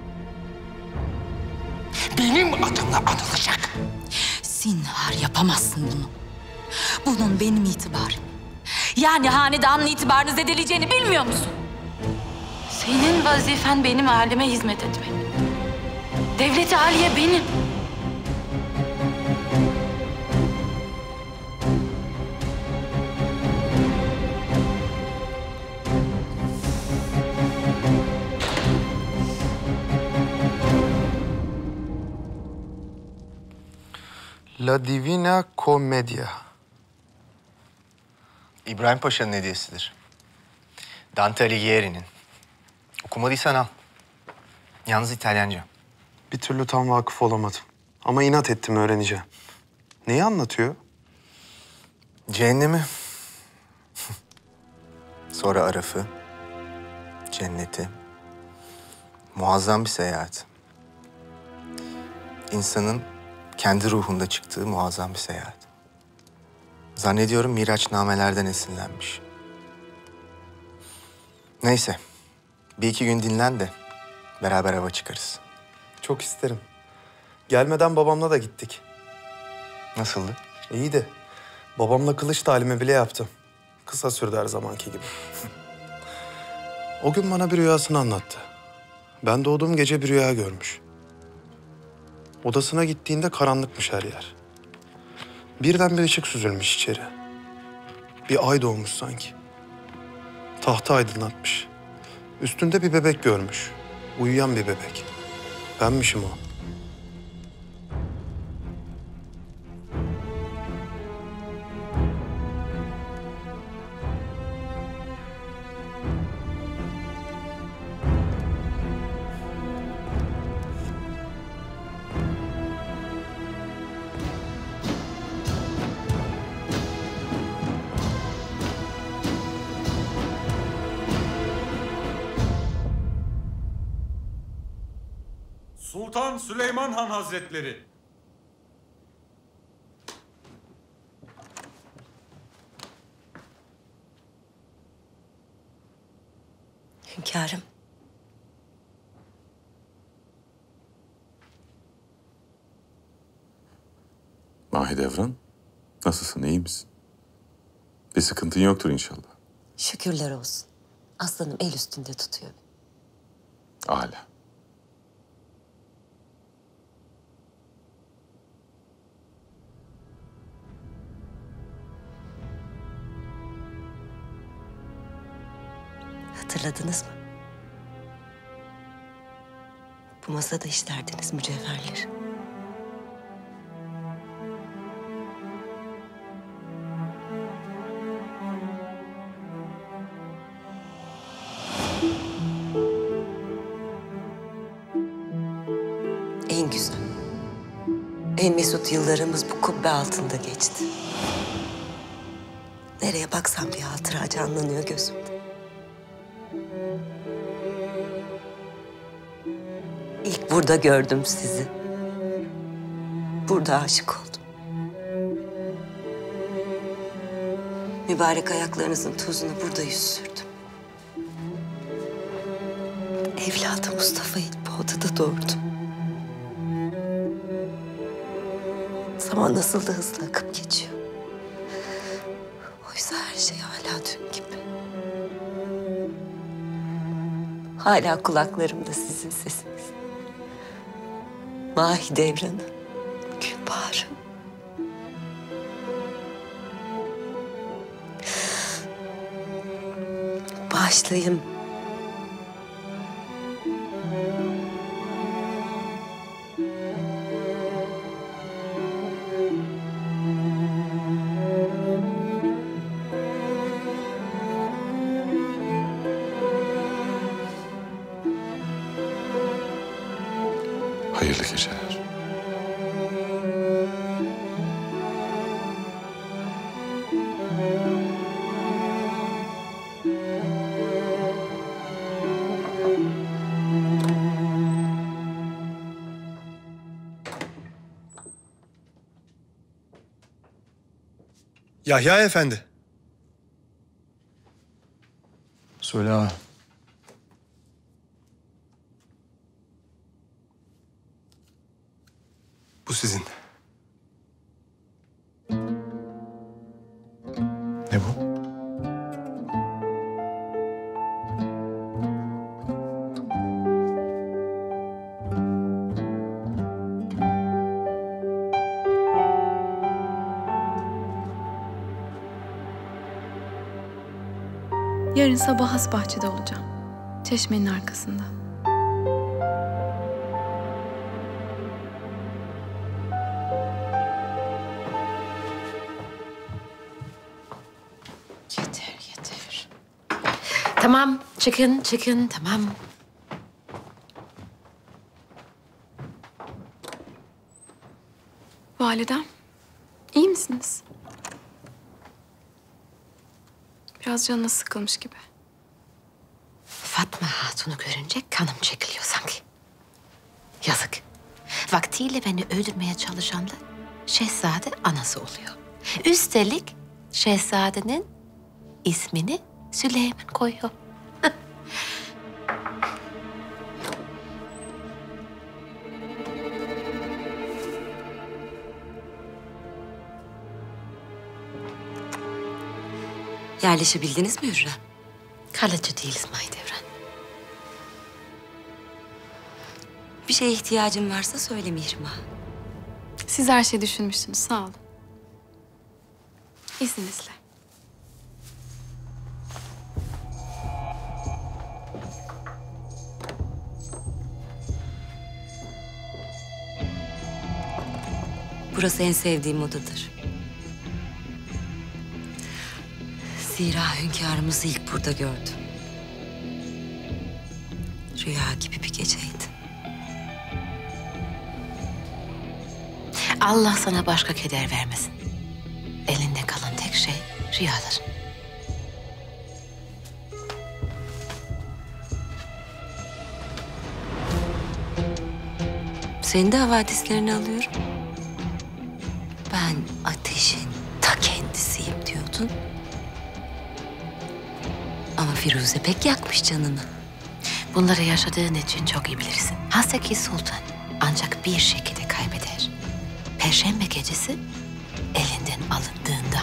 Benim adımla anılacak. Zinhar yapamazsın bunu. Bunun benim itibarım. Yani hanedanın itibarını zedeleyeceğini bilmiyor musun? Senin vazifen benim aileme hizmet etmek. Devlet-i aliye benim. La Divina Commedia. İbrahim Paşa'nın hediyesidir. Dante Alighieri'nin. Okumadıysan al. Yalnız İtalyanca. Bir türlü tam vakıf olamadım. Ama inat ettim, öğreneceğim. Neyi anlatıyor? Cehennemi. Sonra Araf'ı, cenneti. Muazzam bir seyahat. İnsanın kendi ruhunda çıktığı muazzam bir seyahat. Zannediyorum Miraçnamelerden esinlenmiş. Neyse, bir iki gün dinlen de beraber hava çıkarız. Çok isterim. Gelmeden babamla da gittik. Nasıldı? İyiydi. Babamla kılıç talimi bile yaptım. Kısa sürdü her zamanki gibi. O gün bana bir rüyasını anlattı. Ben doğduğum gece bir rüya görmüş. Odasına gittiğinde karanlıkmış her yer. Birden bir ışık süzülmüş içeri. Bir ay doğmuş sanki. Tahtı aydınlatmış. Üstünde bir bebek görmüş. Uyuyan bir bebek. Benmişim o. Sultan Süleyman Han Hazretleri. Hünkârım. Mahidevran, nasılsın, iyi misin? Bir sıkıntın yoktur inşallah. Şükürler olsun. Aslanım el üstünde tutuyor. Âlâ. Hatırladınız mı? Bu masada işlerdiniz mücevherleri. En güzel, en mesut yıllarımız bu kubbe altında geçti. Nereye baksam bir hatıra canlanıyor gözümde. İlk burada gördüm sizi. Burada aşık oldum. Mübarek ayaklarınızın tozunu burada yüz sürdüm. Evladı Mustafa'yı bu odada doğurdum. Zaman nasıl da hızlı akıp geçiyor. Oysa her şey hala dün gibi. Hala kulaklarımda sizin sesiniz. Mahidevran'ı, Gülbahar'ı. Bağışlayın. Hayırlı geceler. Yahya Efendi. Söyle ağa. Bu sizin. Ne bu? Yarın sabah Hasbahçe'de olacağım. Çeşmenin arkasında. Yeter, yeter. Tamam, çıkın, çıkın, tamam. Validem, iyi misiniz? Biraz canınız sıkılmış gibi. Fatma Hatun'u görünce kanım çekiliyor sanki. Yazık. Vaktiyle beni öldürmeye çalışanlar şehzade anası oluyor. Üstelik şehzadenin ismini Süleyman koyuyor. Yerleşebildiniz mi Hürrem? Kalıcı değiliz Mahidevran. Bir şeye ihtiyacın varsa söyle Mihrimah. Siz her şeyi düşünmüşsünüz, sağ olun. İzninizle. Burası en sevdiğim odadır. Zira hünkârımızı ilk burada gördüm. Rüya gibi bir geceydi. Allah sana başka keder vermesin. Elinde kalan tek şey rüyalar. Senin de havadislerini alıyorum. Ben ateşin ta kendisiyim diyordun. Ama Firuze pek yakmış canını. Bunları yaşadığın için çok iyi bilirsin. Haseki Sultan ancak bir şekilde kaybeder. Perşembe gecesi elinden alındığında.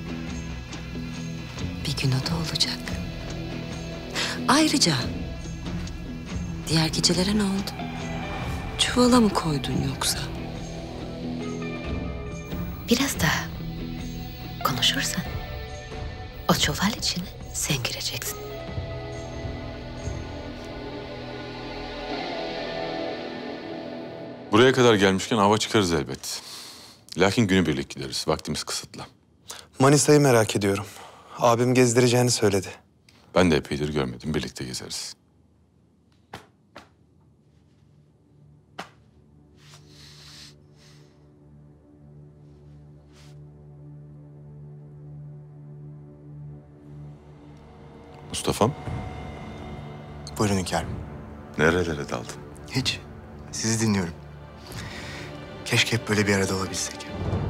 Bir gün o da olacak. Ayrıca diğer gecelere ne oldu? Çuvala mı koydun yoksa? Biraz daha konuşursan o çuval içine sen gireceksin. Buraya kadar gelmişken hava çıkarız elbet. Lakin günübirlik gideriz. Vaktimiz kısıtlı. Manisa'yı merak ediyorum. Abim gezdireceğini söyledi. Ben de epeydir görmedim. Birlikte gezeriz. Mustafa'm. Buyurun hünkârım. Nerelere daldın? Hiç. Sizi dinliyorum. Keşke hep böyle bir arada olabilsek.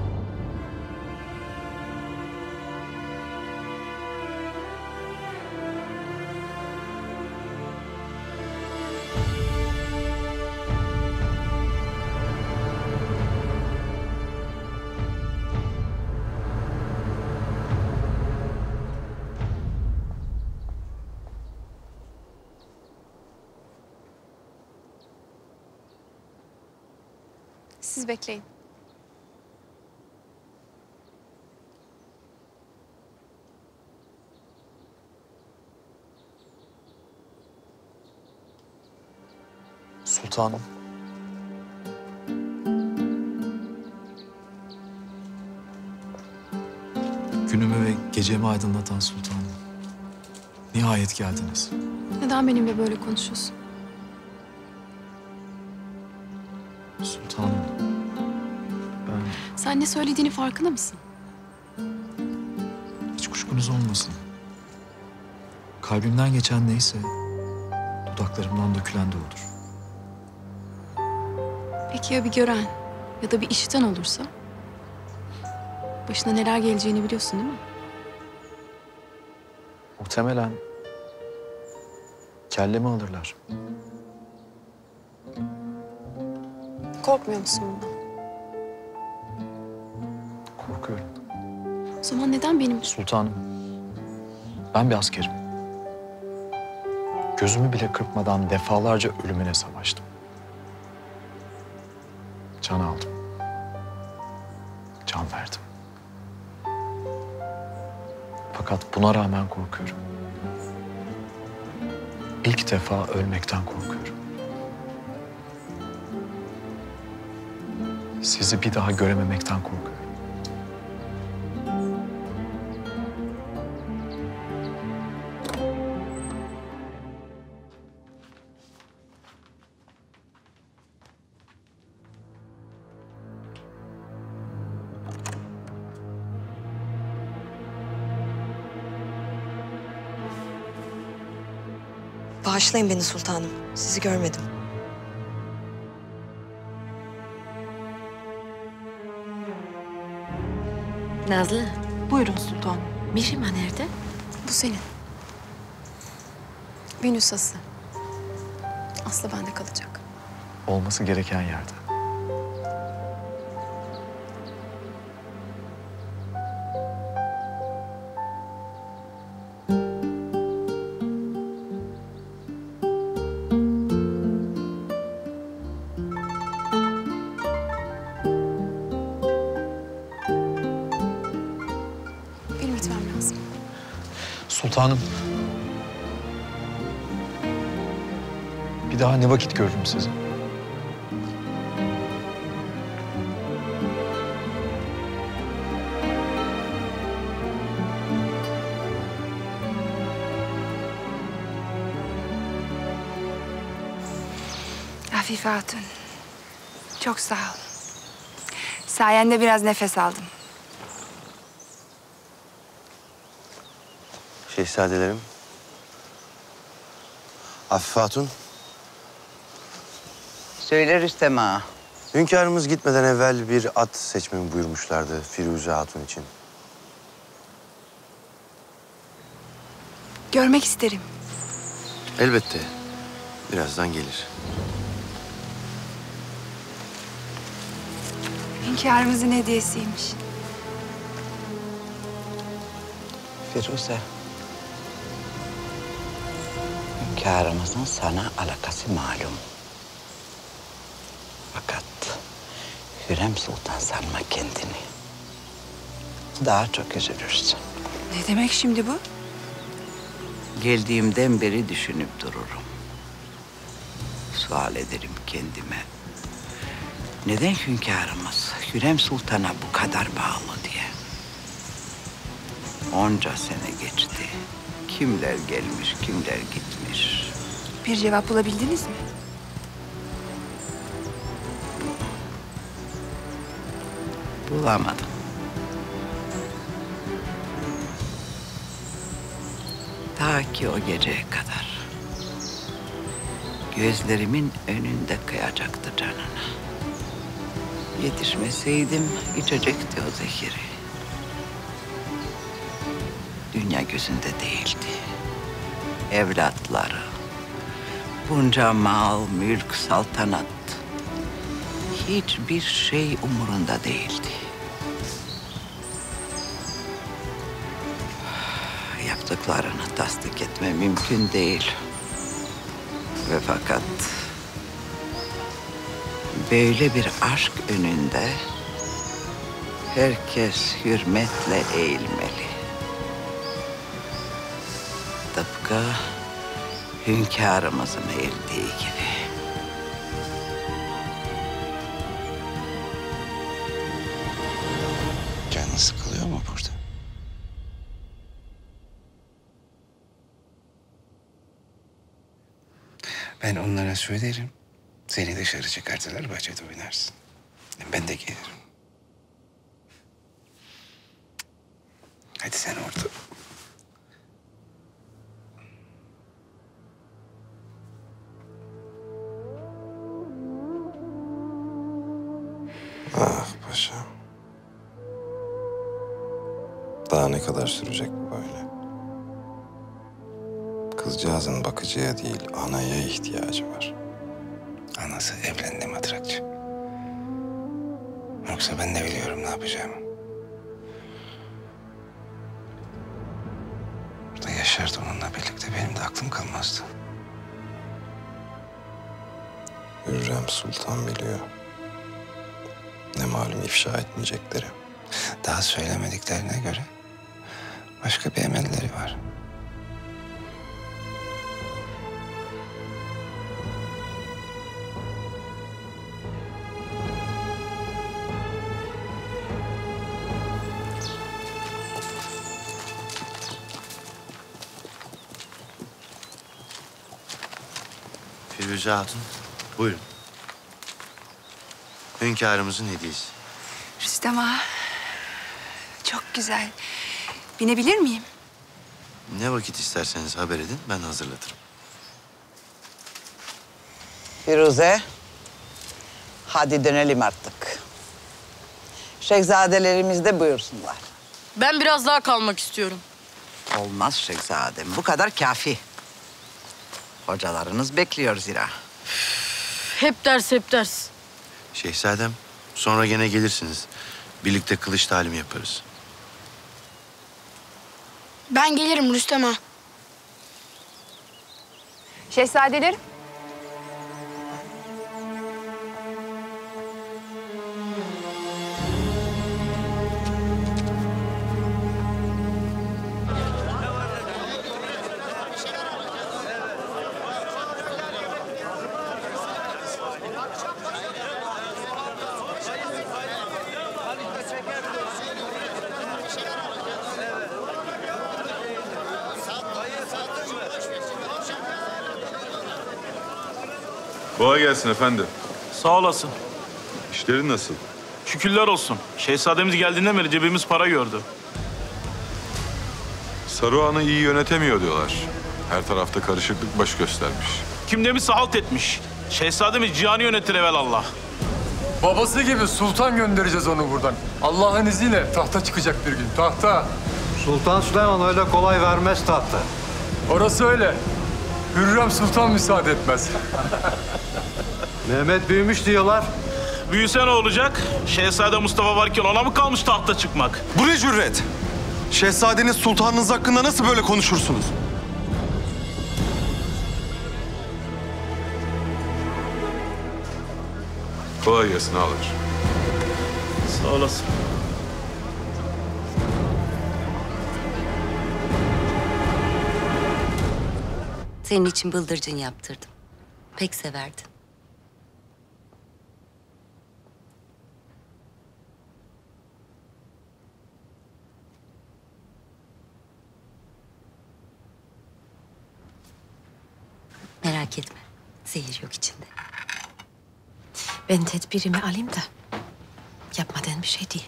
Siz bekleyin. Sultanım. Günümü ve gecemi aydınlatan sultanım. Nihayet geldiniz. Neden benimle böyle konuşuyorsun? Sultanım. Ben Sen ne söylediğini farkında mısın? hiç kuşkunuz olmasın. Kalbimden geçen neyse dudaklarımdan dökülen de odur. Peki ya bir gören ya da bir işiten olursa? Başına neler geleceğini biliyorsun değil mi? Muhtemelen kellemi alırlar. Korkmuyor musun bundan? Korkuyorum. O zaman neden benim... Sultanım, ben bir askerim. Gözümü bile kırpmadan defalarca ölümüne savaştım. Can aldım. Can verdim. Fakat buna rağmen korkuyorum. İlk defa ölmekten korkuyorum. Sizi bir daha görememekten korkuyorum. Bağışlayın beni sultanım. Sizi görmedim. Nazlı. Buyurun sultanım. Mihrimah nerede? Bu senin. Bir nüshası. Aslı bende kalacak. Olması gereken yerde. Benim gitmem lazım. Sultanım. Bir daha ne vakit görürüm sizi? Afife Hatun. Çok sağ ol. Sayende biraz nefes aldım. Şehzadelerim. Afife Hatun. Söyle Rüstem Ağa. Hünkârımız gitmeden evvel bir at seçmemi buyurmuşlardı Firuze Hatun için. Görmek isterim. Elbette. Birazdan gelir. Hünkârımızın hediyesiymiş. Firuze. Hünkârımızın sana alakası malum. Fakat Hürrem Sultan sanma kendini. Daha çok üzülürsün. Ne demek şimdi bu? Geldiğimden beri düşünüp dururum. Sual ederim kendime. Neden hünkârımız Hürrem Sultan'a bu kadar bağlı diye? Onca sene geçti. Kimler gelmiş, kimler gitmiş. Bir cevap bulabildiniz mi? Bulamadım. Ta ki o geceye kadar. Gözlerimin önünde kıyacaktı canına. Yetişmeseydim içecekti o zehiri. Dünya gözünde değildi. Evlatları, bunca mal, mülk, saltanat. Hiçbir şey umurunda değildi. Yaptıklarını tasdik etme mümkün değil. Ve fakat böyle bir aşk önünde herkes hürmetle eğilmeli. Tıpkı hünkârımızın eğildiği gibi. Canın sıkılıyor mu burada? Ben onlara söylerim. Seni dışarı çıkartırlar, bahçede oynarsın. Ben de gelirim. Hadi sen orada. Ah paşam. Daha ne kadar sürecek bu böyle? Kızcağızın bakıcıya değil, anaya ihtiyacı var. Anası evlendi matrakçı. Yoksa ben de biliyorum ne yapacağımı. Burada yaşardı onunla birlikte. Benim de aklım kalmazdı. Hürrem Sultan biliyor. Ne malum ifşa etmeyecekleri. Daha söylemediklerine göre başka bir emelleri var. Firuze Hatun, buyurun. Hünkârımızın hediyesi. Rüstem Ağa. Çok güzel. Binebilir miyim? Ne vakit isterseniz haber edin, ben hazırlatırım. Firuze, hadi dönelim artık. Şehzadelerimiz de buyursunlar. Ben biraz daha kalmak istiyorum. Olmaz şehzadem, bu kadar kafi. Hocalarınız bekliyor zira. Hep ders, hep ders. Şehzadem, sonra gene gelirsiniz. Birlikte kılıç talimi yaparız. Ben gelirim Rüstem ağa. Şehzadeler. Kolay gelsin efendim. Sağ olasın. İşlerin nasıl? Şükürler olsun. Şehzademiz geldiğinden beri cebimiz para gördü. Saruhan'ı iyi yönetemiyor diyorlar. Her tarafta karışıklık baş göstermiş. Kim demişse halt etmiş. Şehzademiz cihanı yönetir evelallah. Babası gibi sultan göndereceğiz onu buradan. Allah'ın izniyle tahta çıkacak bir gün, tahta. Sultan Süleyman öyle kolay vermez tahtı. Orası öyle. Hürrem Sultan müsaade etmez. Mehmet büyümüş diyorlar. Büyüse ne olacak? Şehzade Mustafa varken ona mı kalmış tahta çıkmak? Bu ne cüret? Şehzadeniz sultanınız hakkında nasıl böyle konuşursunuz? Kolay gelsin ağalar. Sağ olasın. Senin için bıldırcın yaptırdım. Pek severdin. Merak etme. Zehir yok içinde. Ben tedbirimi alayım da yapmadığın bir şey değil.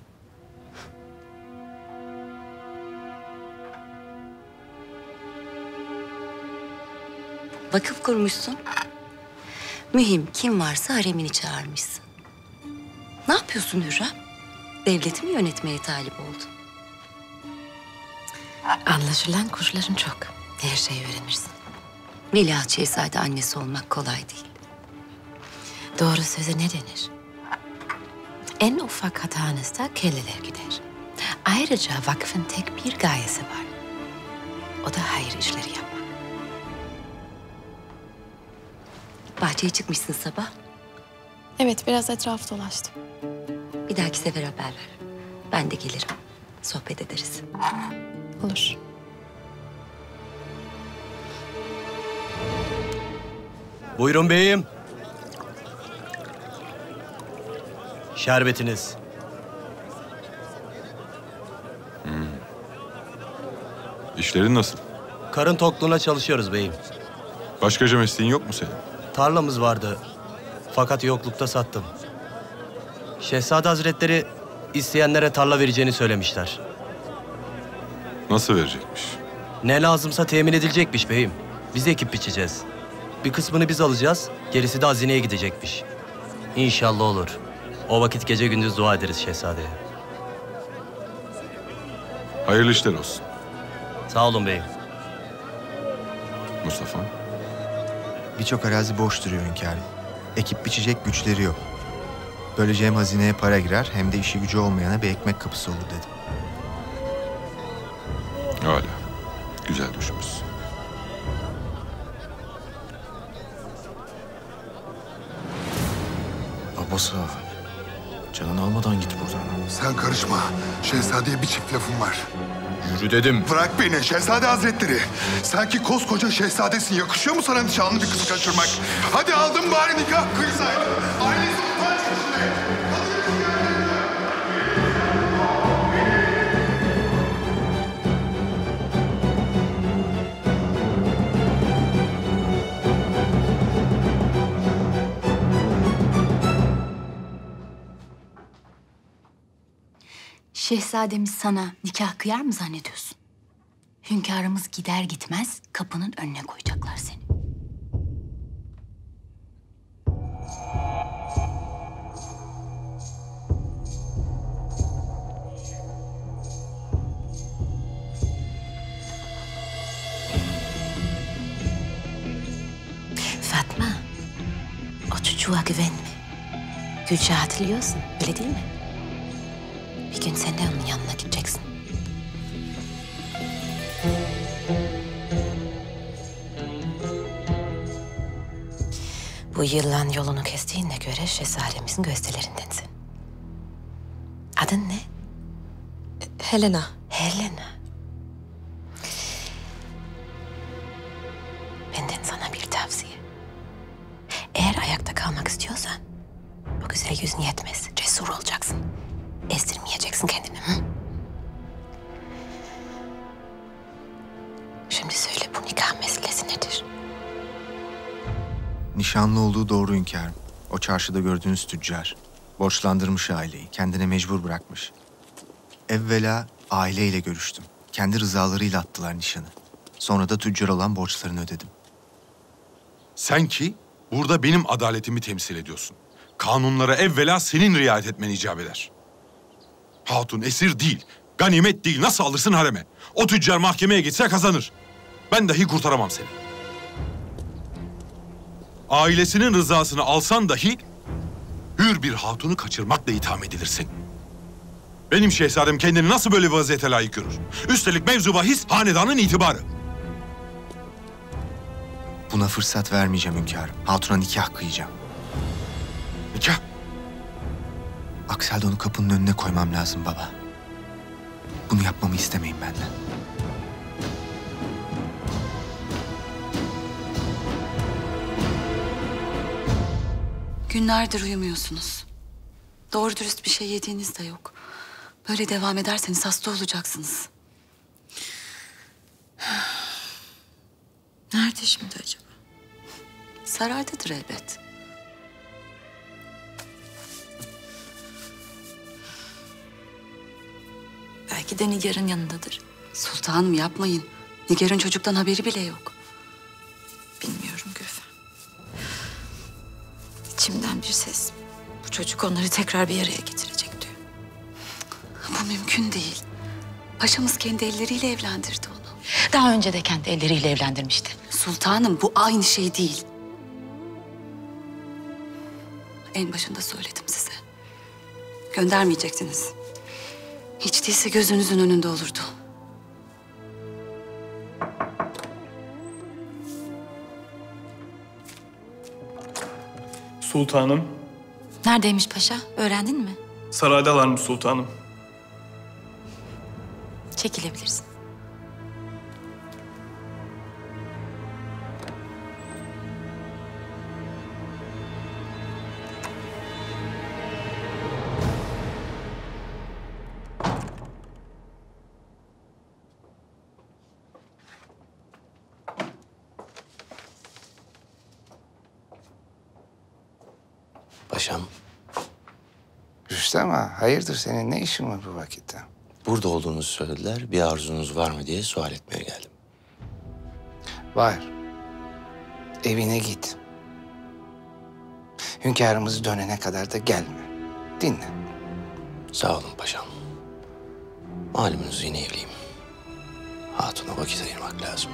Vakıf kurmuşsun. Mühim kim varsa haremini çağırmışsın. Ne yapıyorsun Hürrem? Devleti mi yönetmeye talip oldun? Anlaşılan kuşların çok. Her şeyi öğrenirsin. Veliaht Şehzade annesi olmak kolay değil. Doğru söze ne denir? En ufak hatanızda kelleler gider. Ayrıca vakfın tek bir gayesi var. O da hayır işleri yapmak. Bahçeye çıkmışsın sabah. Evet, biraz etraf dolaştım. Bir dahaki sefer haber ver. Ben de gelirim. Sohbet ederiz. Olur. Buyurun beyim. Şerbetiniz. Hmm. İşlerin nasıl? Karın tokluğuna çalışıyoruz beyim. Başkaca mesleğin yok mu senin? Tarlamız vardı. Fakat yoklukta sattım. Şehzade Hazretleri isteyenlere tarla vereceğini söylemişler. Nasıl verecekmiş? Ne lazımsa temin edilecekmiş beyim. Biz ekip biçeceğiz. Bir kısmını biz alacağız, gerisi de hazineye gidecekmiş. İnşallah olur. O vakit gece gündüz dua ederiz şehzadeye. Hayırlı işler olsun. Sağ olun beyim. Mustafa? Birçok arazi boş duruyor hünkârım. Ekip biçecek güçleri yok. Böylece hem hazineye para girer hem de işi gücü olmayana bir ekmek kapısı olur dedim. Hala. Güzel düşünmüşsün. Babası, canını almadan git buradan. Sen karışma. Şehzadeye bir çift lafım var. Yürü dedim. Bırak beni Şehzade Hazretleri. Sen ki koskoca şehzadesin. Yakışıyor mu sana nişanlı bir kızı kaçırmak? Hadi aldım bari nikah kıysaydın. Ailesi utanç içinde. Şehzademiz sana nikah kıyar mı zannediyorsun? Hünkârımız gider gitmez kapının önüne koyacaklar seni. Tuğ'a güvenme. Gülşah'ı hatırlıyorsun, öyle değil mi? Bir gün sen de onun yanına gideceksin. Bu yılan yolunu kestiğine göre şehzademizin gösterilerindensin. Adın ne? Helena. Helena. Benden sana bir tavsiye. Eğer ayakta kalmak istiyorsan bu güzel yüzün yetmez. Cesur olacaksın. Ezdirmeyeceksin kendini. Hı? Şimdi söyle, bu nikah meselesi nedir? Nişanlı olduğu doğru hünkârım. O çarşıda gördüğünüz tüccar. Borçlandırmış aileyi. Kendine mecbur bırakmış. Evvela aileyle görüştüm. Kendi rızalarıyla attılar nişanı. Sonra da tüccar olan borçlarını ödedim. Sen ki burada benim adaletimi temsil ediyorsun. Kanunlara evvela senin riayet etmen icap eder. Hatun esir değil, ganimet değil. Nasıl alırsın hareme? O tüccar mahkemeye gitse kazanır. Ben dahi kurtaramam seni. Ailesinin rızasını alsan dahi hür bir hatunu kaçırmakla itham edilirsin. Benim şehzadem kendini nasıl böyle bir vaziyete layık görür? Üstelik mevzu bahis hanedanın itibarı. Buna fırsat vermeyeceğim hünkârım. Hatuna nikah kıyacağım. Nikah? Aksi halde onu kapının önüne koymam lazım baba. Bunu yapmamı istemeyin benden. Günlerdir uyumuyorsunuz. Doğru dürüst bir şey yediğiniz de yok. Böyle devam ederseniz hasta olacaksınız. Nerede şimdi acaba? Saraydadır elbet. Belki de Nigar'ın yanındadır. Sultanım yapmayın. Nigar'ın çocuktan haberi bile yok. Bilmiyorum Gülfem. İçimden bir ses, bu çocuk onları tekrar bir araya getirecek diyor. Bu mümkün değil. Paşamız kendi elleriyle evlendirdi onu. Daha önce de kendi elleriyle evlendirmişti. Sultanım, bu aynı şey değil. En başında söyledim size. Göndermeyecektiniz. Hiç değilse gözünüzün önünde olurdu. Sultanım. Neredeymiş paşa? Öğrendin mi? Saraydalarmış sultanım. Çekilebilirsin. Paşam. Rüstem ağa, hayırdır senin ne işin var bu vakitte? Burada olduğunuzu söylediler. Bir arzunuz var mı diye sual etmeye geldim. Var. Evine git. Hünkârımız dönene kadar da gelme. Dinle. Sağ olun paşam. Malumunuz yine evliyim. Hatuna vakit ayırmak lazım.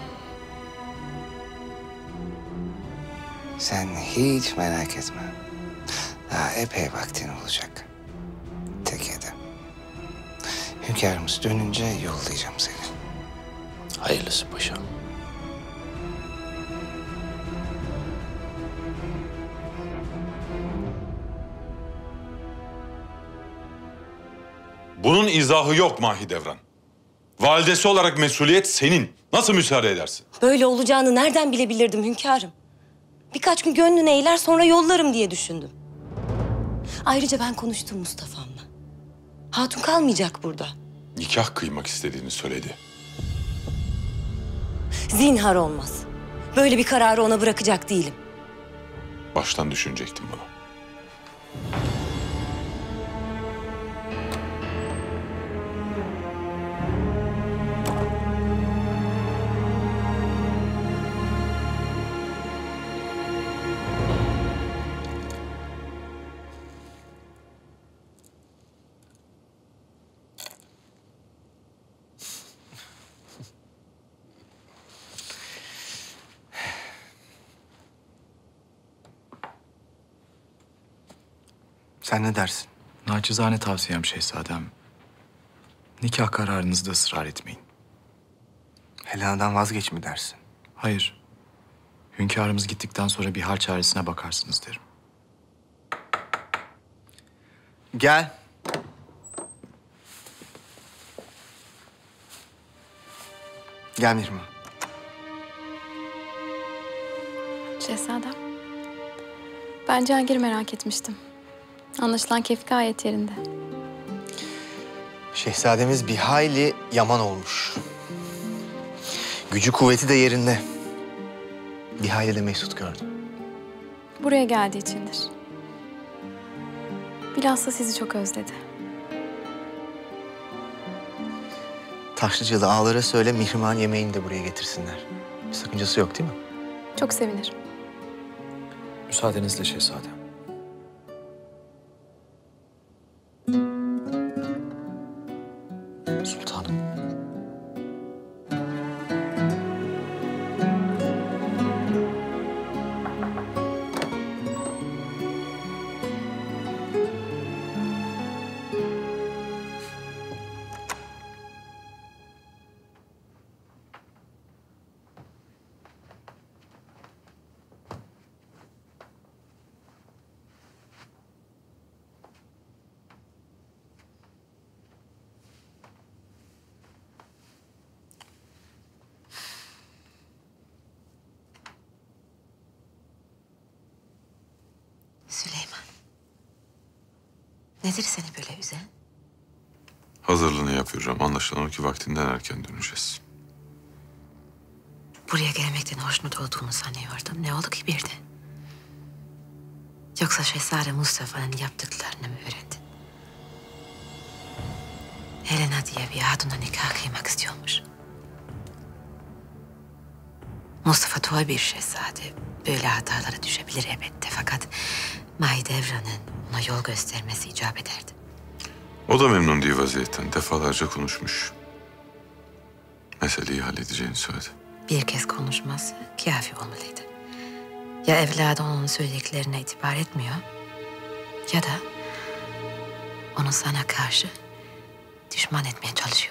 Sen hiç merak etme. Daha epey vaktin olacak. Tekede. Hünkârımız dönünce yollayacağım seni. Hayırlısı paşam. Bunun izahı yok Mahidevran. Validesi olarak mesuliyet senin. Nasıl müsaade edersin? Böyle olacağını nereden bilebilirdim hünkârım? Birkaç gün gönlüne eğiler sonra yollarım diye düşündüm. Ayrıca ben konuştum Mustafa'mla. Hatun kalmayacak burada. Nikah kıymak istediğini söyledi. Zinhar olmaz. Böyle bir kararı ona bırakacak değilim. Baştan düşünecektim bunu. Sen ne dersin? Naçizane tavsiyem şehzadem. Nikah kararınızda ısrar etmeyin. Helena'dan vazgeç mi dersin? Hayır. Hünkârımız gittikten sonra bir hal çaresine bakarsınız derim. Gel. Gel Mihrimah. Şehzadem. Ben Cihangir'i merak etmiştim. Anlaşılan keyfi gayet yerinde. Şehzademiz bir hayli yaman olmuş. Gücü kuvveti de yerinde. Bir hayli de mesut gördüm. Buraya geldiği içindir. Bilhassa sizi çok özledi. Taşlıcalı ağalara söyle Mihrimah'ın yemeğini de buraya getirsinler. Bir sakıncası yok değil mi? Çok sevinirim. Müsaadenizle şehzadem. Sultanım. Süleyman. Nedir seni böyle üzen? Hazırlığını yapıyorum. Anlaşılan o ki vaktinden erken döneceğiz. Buraya gelmekten hoşnut olduğunu sanıyordum. Ne oldu ki birden? Yoksa Şehzade Mustafa'nın yaptıklarını mı öğrendin? Helena diye bir hatunla nikah kıymak istiyormuş. Mustafa toy bir şehzade. Böyle hatalara düşebilir elbette. Fakat Mahidevran'ın ona yol göstermesi icap ederdi. O da memnun değil vaziyetten. Defalarca konuşmuş. Meseleyi halledeceğini söyledi. Bir kez konuşması kafi olmalıydı. Ya evladı onun söylediklerine itibar etmiyor... ya da onu sana karşı düşman etmeye çalışıyor.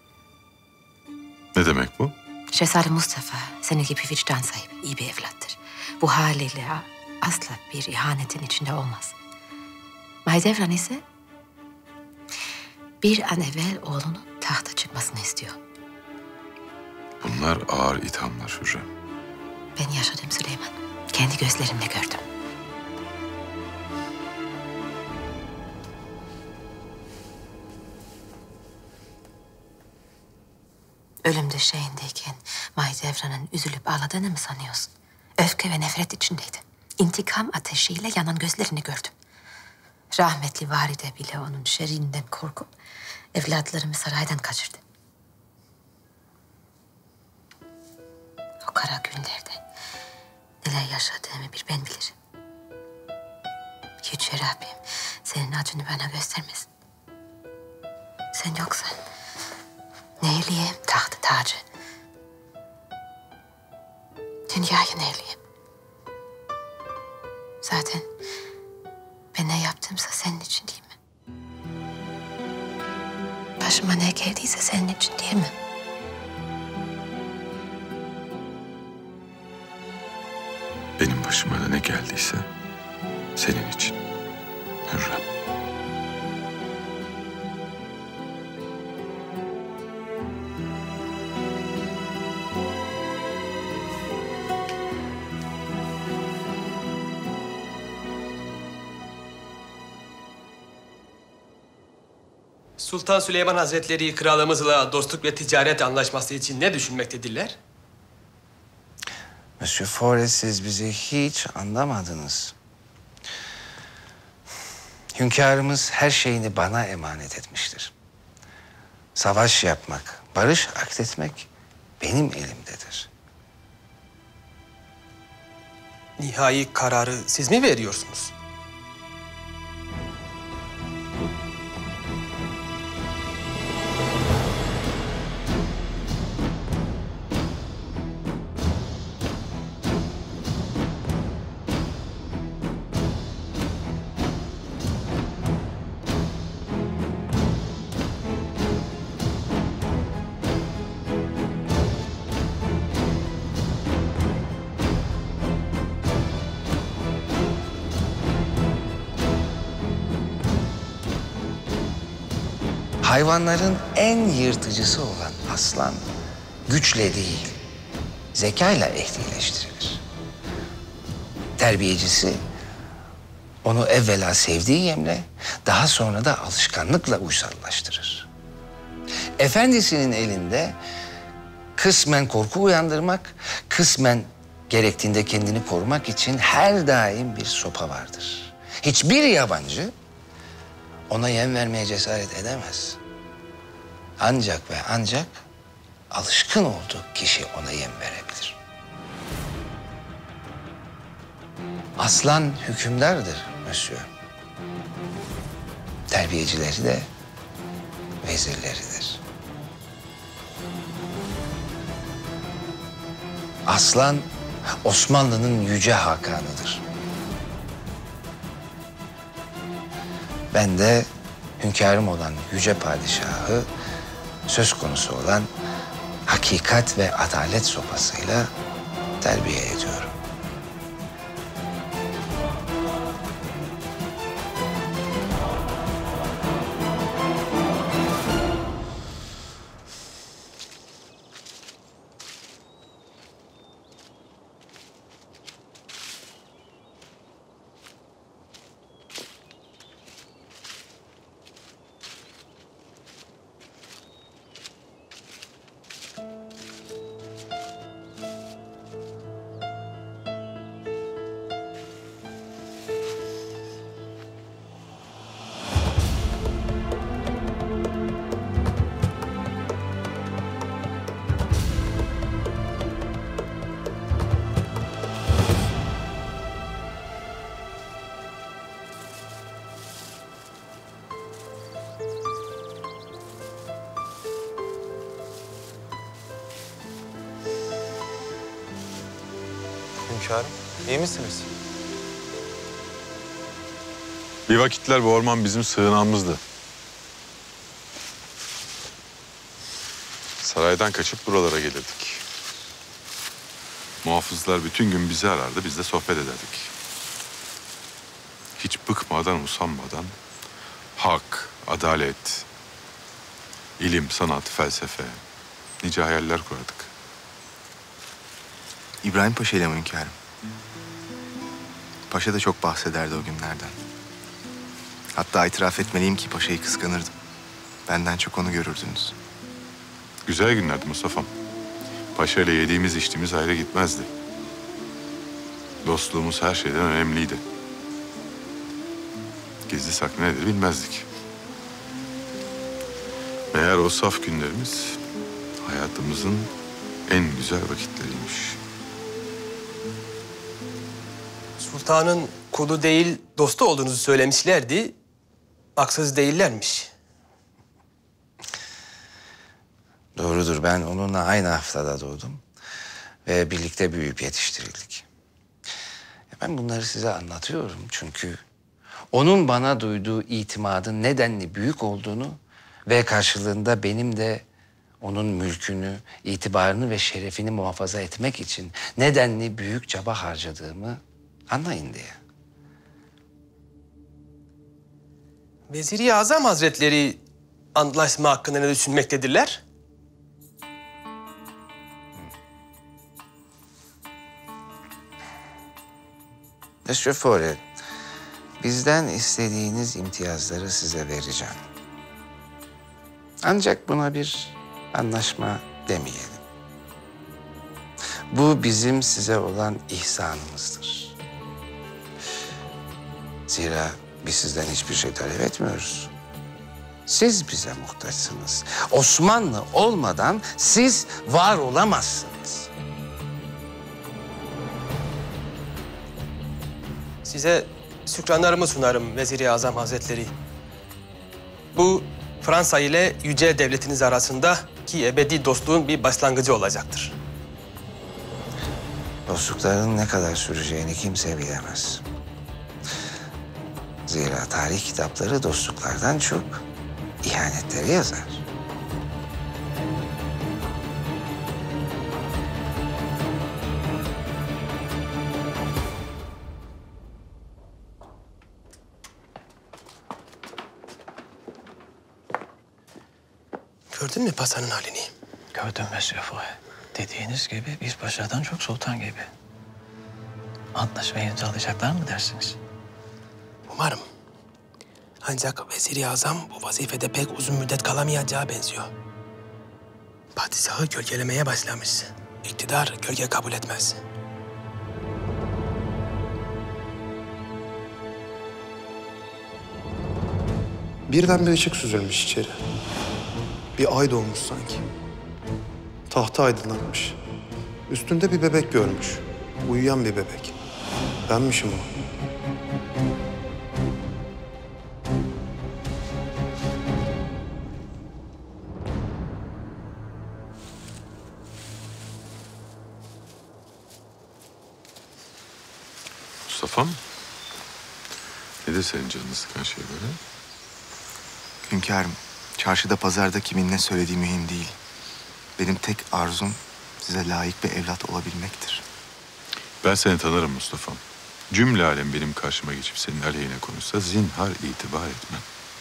Ne demek bu? Şehzade Mustafa senin gibi vicdan sahibi, iyi bir evlattır. Bu haliyle asla bir ihanetin içinde olmaz. Mahidevran ise bir an evvel oğlunun tahta çıkmasını istiyor. Bunlar ağır ithamlar Hürrem. Ben yaşadım Süleyman. Kendi gözlerimle gördüm. Ölüm döşeğindeyken Mahidevran'ın üzülüp ağladığını mı sanıyorsun? Öfke ve nefret içindeydi. İntikam ateşiyle yanan gözlerini gördüm. Rahmetli valide bile onun şerrinden korkup evlatlarımı saraydan kaçırdı. O kara günlerde neler yaşadığımı bir ben bilirim. Yüce Rabbim senin acını bana göstermesin. Sen yoksan neyleyeyim tahtı tacı? Dünyayı neyleyeyim? Zaten ben ne yaptımsa senin için değil mi? Başıma ne geldiyse senin için değil mi? Benim başıma da ne geldiyse senin için Hürrem. Sultan Süleyman Hazretleri kralımızla dostluk ve ticaret anlaşması için ne düşünmektedirler? Monsieur Forest, siz bizi hiç anlamadınız. Hünkârımız her şeyini bana emanet etmiştir. Savaş yapmak, barış akdetmek benim elimdedir. Nihai kararı siz mi veriyorsunuz? Hayvanların en yırtıcısı olan aslan güçle değil, zekayla ehlileştirilir. Terbiyecisi onu evvela sevdiği yemle, daha sonra da alışkanlıkla uysallaştırır. Efendisinin elinde kısmen korku uyandırmak, kısmen gerektiğinde kendini korumak için her daim bir sopa vardır. Hiçbir yabancı ona yem vermeye cesaret edemez. Ancak ve ancak alışkın olduğu kişi ona yem verebilir. Aslan hükümdardır Monsieur. Terbiyecileri de vezirleridir. Aslan Osmanlı'nın yüce hakanıdır. Ben de hünkârım olan yüce padişahı söz konusu olan hakikat ve adalet sopasıyla terbiye ediyorum. Hünkârım, iyi misiniz? Bir vakitler bu orman bizim sığınağımızdı. Saraydan kaçıp buralara gelirdik. Muhafızlar bütün gün bizi arardı, biz de sohbet ederdik. Hiç bıkmadan, usanmadan hak, adalet, ilim, sanat, felsefe, nice hayaller kurardık. İbrahim Paşa ile mi hünkârım? Paşa da çok bahsederdi o günlerden. Hatta itiraf etmeliyim ki paşayı kıskanırdım. Benden çok onu görürdünüz. Güzel günlerdi Mustafa'm. Paşa ile yediğimiz içtiğimiz ayrı gitmezdi. Dostluğumuz her şeyden önemliydi. Gizli saklı nedir bilmezdik. Meğer o saf günlerimiz hayatımızın en güzel vakitleriymiş. Sultanın kulu değil, dostu olduğunuzu söylemişlerdi. Haksız değillermiş. Doğrudur, ben onunla aynı haftada doğdum ve birlikte büyüyüp yetiştirildik. Ben bunları size anlatıyorum çünkü onun bana duyduğu itimadın nedenli büyük olduğunu ve karşılığında benim de onun mülkünü, itibarını ve şerefini muhafaza etmek için nedenli büyük çaba harcadığımı anlayın diye. Vezir-i Azam Hazretleri antlaşma hakkında ne düşünmektedirler? Monsieur Fouret, bizden istediğiniz imtiyazları size vereceğim. Ancak buna bir anlaşma demeyelim. Bu bizim size olan ihsanımızdır. Zira biz sizden hiçbir şey talep etmiyoruz. Siz bize muhtaçsınız. Osmanlı olmadan siz var olamazsınız. Size şükranlarımı sunarım Vezir-i Azam Hazretleri. Bu Fransa ile yüce devletiniz arasındaki ebedi dostluğun bir başlangıcı olacaktır. Dostlukların ne kadar süreceğini kimse bilemez. Zira tarih kitapları dostluklardan çok ihanetleri yazar. Gördün mü paşanın halini? Gördüm Monsieur Fouet. Dediğiniz gibi biz paşadan çok sultan gibi. Antlaşmayı imzalayacaklar mı dersiniz? Umarım. Ancak Vezir-i Azam bu vazifede pek uzun müddet kalamayacağı benziyor. Padişahı gölgelemeye başlamış. İktidar gölge kabul etmez. Birden bir ışık süzülmüş içeri. Bir ay doğmuş sanki. Tahtı aydınlatmış. Üstünde bir bebek görmüş. Uyuyan bir bebek. Benmişim o. Mustafa'm? Nedir senin canını sıkan şey böyle? Hünkârım, çarşıda pazarda kimin ne söylediği mühim değil. Benim tek arzum size layık bir evlat olabilmektir. Ben seni tanırım Mustafa'm. Cümle alem benim karşıma geçip senin aleyhine konuşsa zinhar itibar etmem.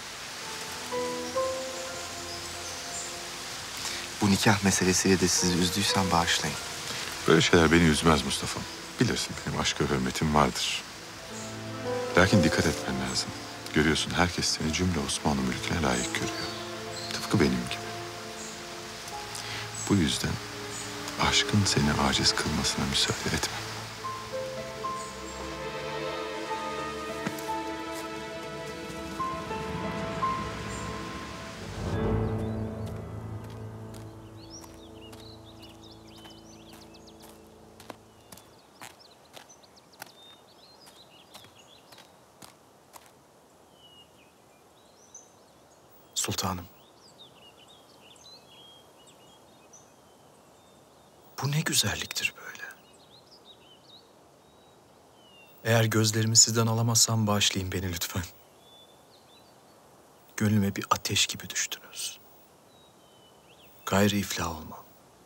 Bu nikah meselesiyle de sizi üzdüysem bağışlayın. Böyle şeyler beni üzmez Mustafa'm. Bilirsin benim aşka hürmetim vardır. Lakin dikkat etmen lazım. Görüyorsun herkes seni cümle Osmanlı mülküne layık görüyor. Tıpkı benim gibi. Bu yüzden aşkın seni aciz kılmasına müsaade etme. Sultanım. Bu ne güzelliktir böyle. Eğer gözlerimi sizden alamazsam bağışlayın beni lütfen. Gönlüme bir ateş gibi düştünüz. Gayrı iflah olmam.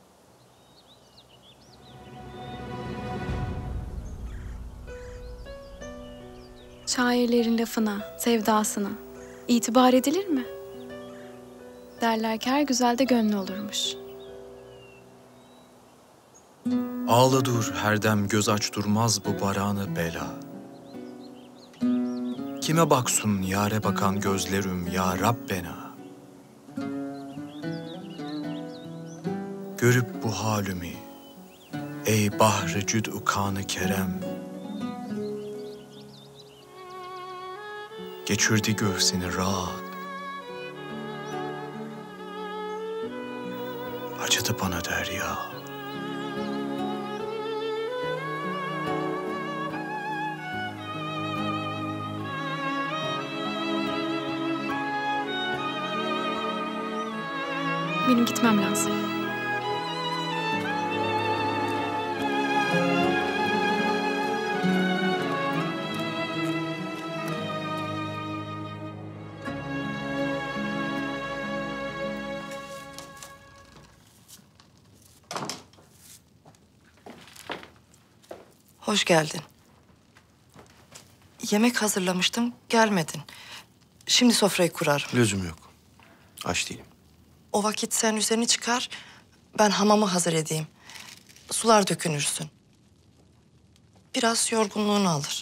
Şairlerin lafına, sevdasına itibar edilir mi? Derler ki her güzelde gönlü olurmuş. Ağla dur her dem göz aç durmaz bu baranı bela. Kime baksun yâre bakan gözlerim ya Rabbena. Görüp bu halimi ey bahri cüd'ü kanı kerem. Geçirdi göğsünü rahat. Acıdı bana derya. Benim gitmem lazım. Hoş geldin. Yemek hazırlamıştım, gelmedin. Şimdi sofrayı kurarım. Lüzum yok. Aç değilim. O vakit sen üzerini çıkar, ben hamamı hazır edeyim. Sular dökünürsün. Biraz yorgunluğunu alır.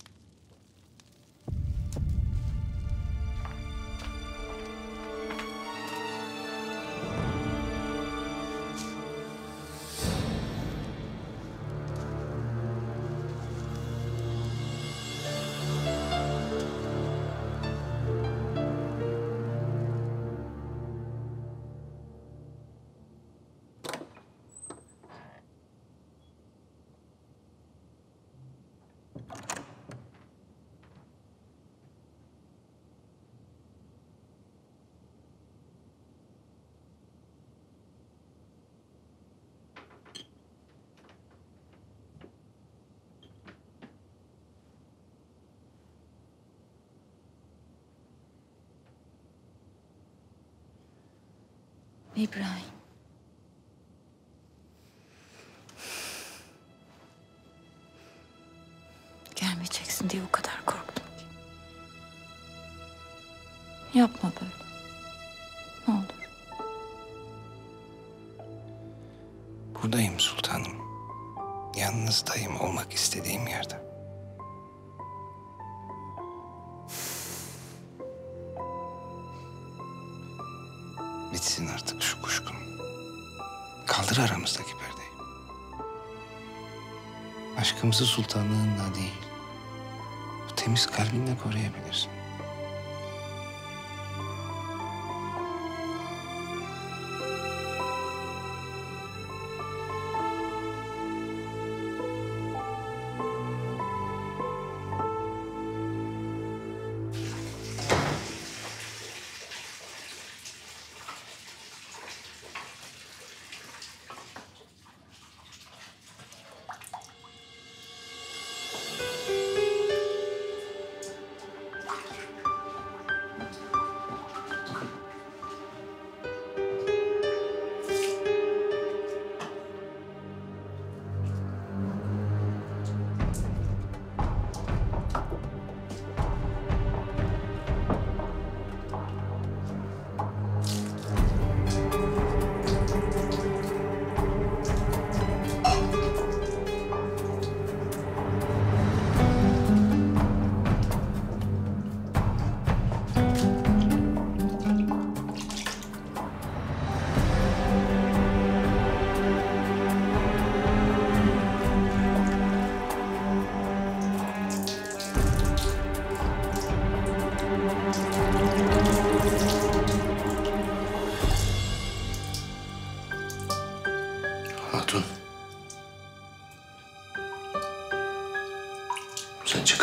İbrahim. Gelmeyeceksin diye o kadar korktum ki. Yapma böyle. Ne olur. Buradayım sultanım. Yanınızdayım olmak istediğim yerde. Bitsin artık şu kuşkum. Kaldır aramızdaki perdeyi. Aşkımızı sultanlığınla değil, bu temiz kalbinle koruyabilirsin. Hatun. Sen çıkın.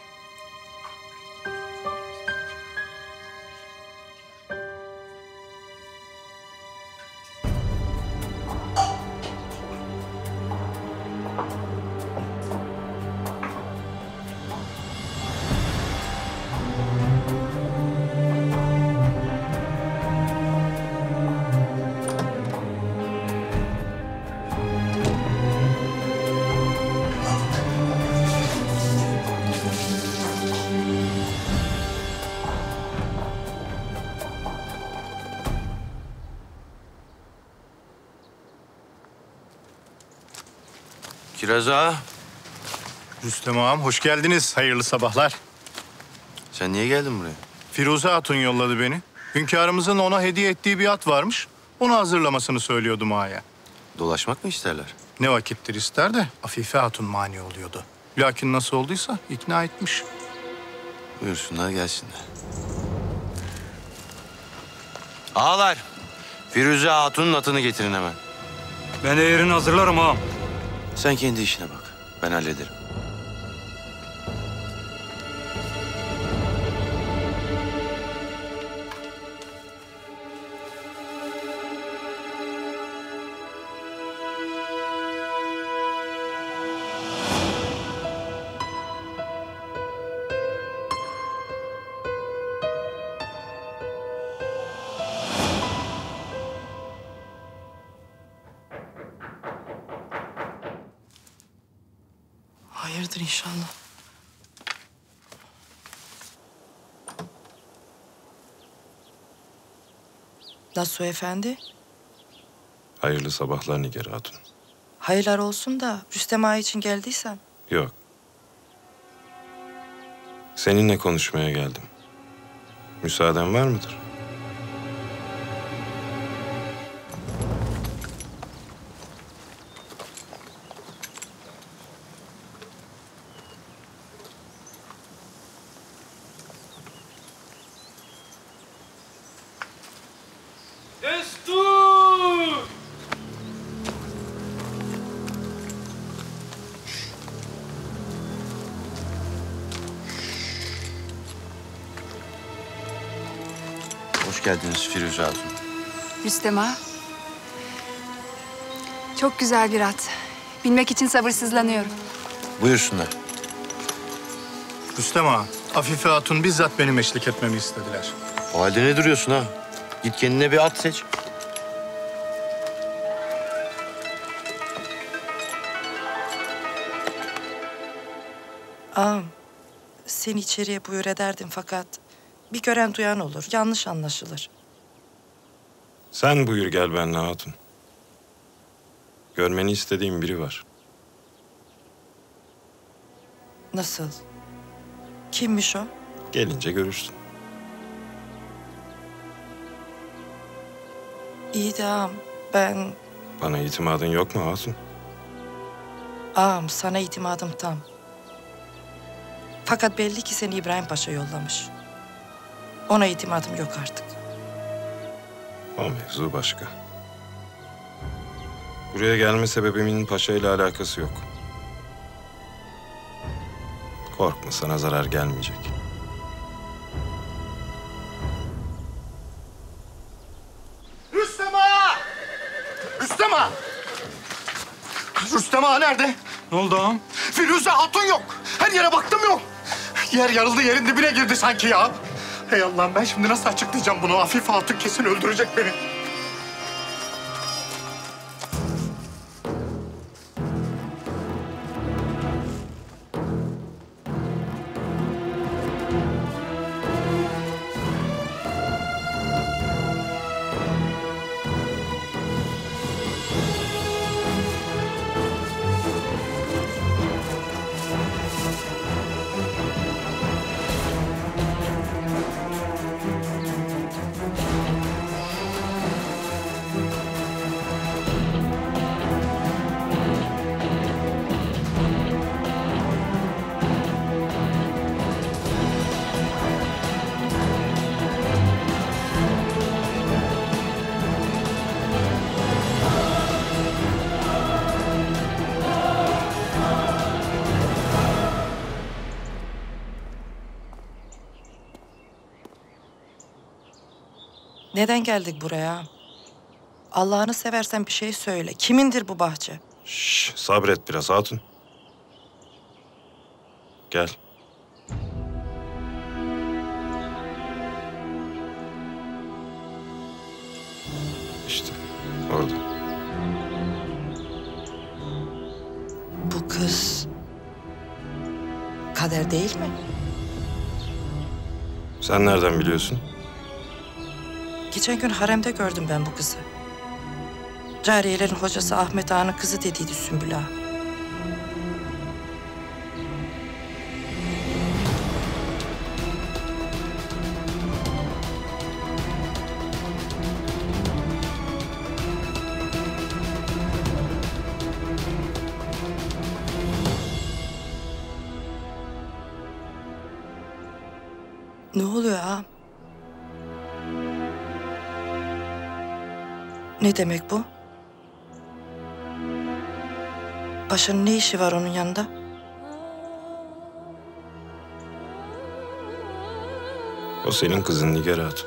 Kiraz ağa. Rüstem ağam hoş geldiniz. Hayırlı sabahlar. Sen niye geldin buraya? Firuze Hatun yolladı beni. Hünkârımızın ona hediye ettiği bir at varmış. Onu hazırlamasını söylüyordum ağaya. Dolaşmak mı isterler? Ne vakittir ister de Afife Hatun mani oluyordu. Lakin nasıl olduysa ikna etmiş. Buyursunlar gelsinler. Ağalar, Firuze Hatun'un atını getirin hemen. Ben de yerini hazırlarım ağam. Sen kendi işine bak. Ben hallederim. Hayırdır inşallah. Nasuh Efendi, Hayırlı sabahlar Nigar Hatun. hayırlar olsun da Rüstem Ağa için geldiysen. Yok. Seninle konuşmaya geldim. Müsaaden var mıdır? Destur! Hoş geldiniz Firuze Hatun. Rüstem Ağa. Çok güzel bir at. Binmek için sabırsızlanıyorum. Buyursunlar. Rüstem ağa, Afife Hatun bizzat benim eşlik etmemi istediler. O halde ne duruyorsun ha? Git kendine bir at seç. Ağam, seni içeriye buyur ederdim fakat bir gören duyan olur, yanlış anlaşılır. Sen buyur gel benimle Hatun. Görmeni istediğim biri var. Nasıl? Kimmiş o? Gelince görürsün. İyi de ağam, ben... Bana itimadın yok mu Hatun? Ağam, sana itimadım tam. Fakat belli ki seni İbrahim Paşa yollamış. Ona itimadım yok artık. O mevzu başka. Buraya gelme sebebimin Paşa ile alakası yok. Korkma, sana zarar gelmeyecek. Rüstem Ağa! Rüstem Ağa! Rüstem Ağa nerede? Ne oldu ağam? Firuze Hatun yok. Her yere baktım yok. Yer yarıldı, yerin dibine girdi sanki ya. Hey Allah'ım, ben şimdi nasıl açıklayacağım bunu? Afife Hatun kesin öldürecek beni. Neden geldik buraya? Allah'ını seversen bir şey söyle. Kimindir bu bahçe? Şş, sabret biraz Hatun. Gel. İşte orada. Bu kız... Kader değil mi? Sen nereden biliyorsun? Geçen gün haremde gördüm ben bu kızı. Cariyelerin hocası Ahmet Ağa'nın kızı dediydi Sümbül Ağa. Ne oluyor ağam? Ne demek bu? Paşa'nın ne işi var onun yanında? O senin kızın Nigar Hatun.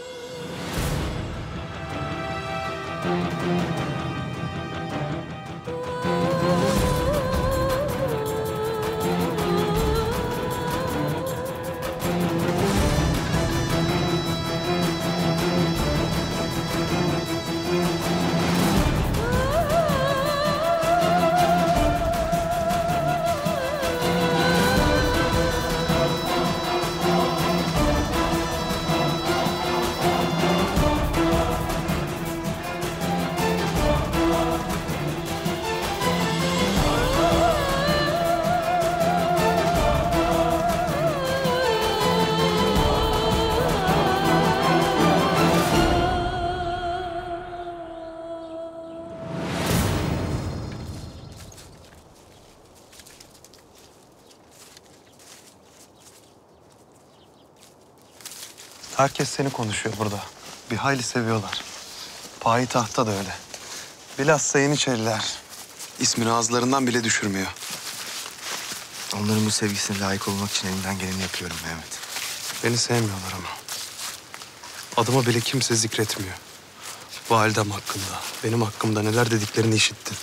Herkes seni konuşuyor burada. Bir hayli seviyorlar. Payitahtta da öyle. Bilhassa Yeniçeriler. İsmini ağızlarından bile düşürmüyor. Onların bu sevgisine layık olmak için elimden geleni yapıyorum Mehmet. Beni sevmiyorlar ama. Adımı bile kimse zikretmiyor. Validem hakkında, benim hakkımda neler dediklerini işittin.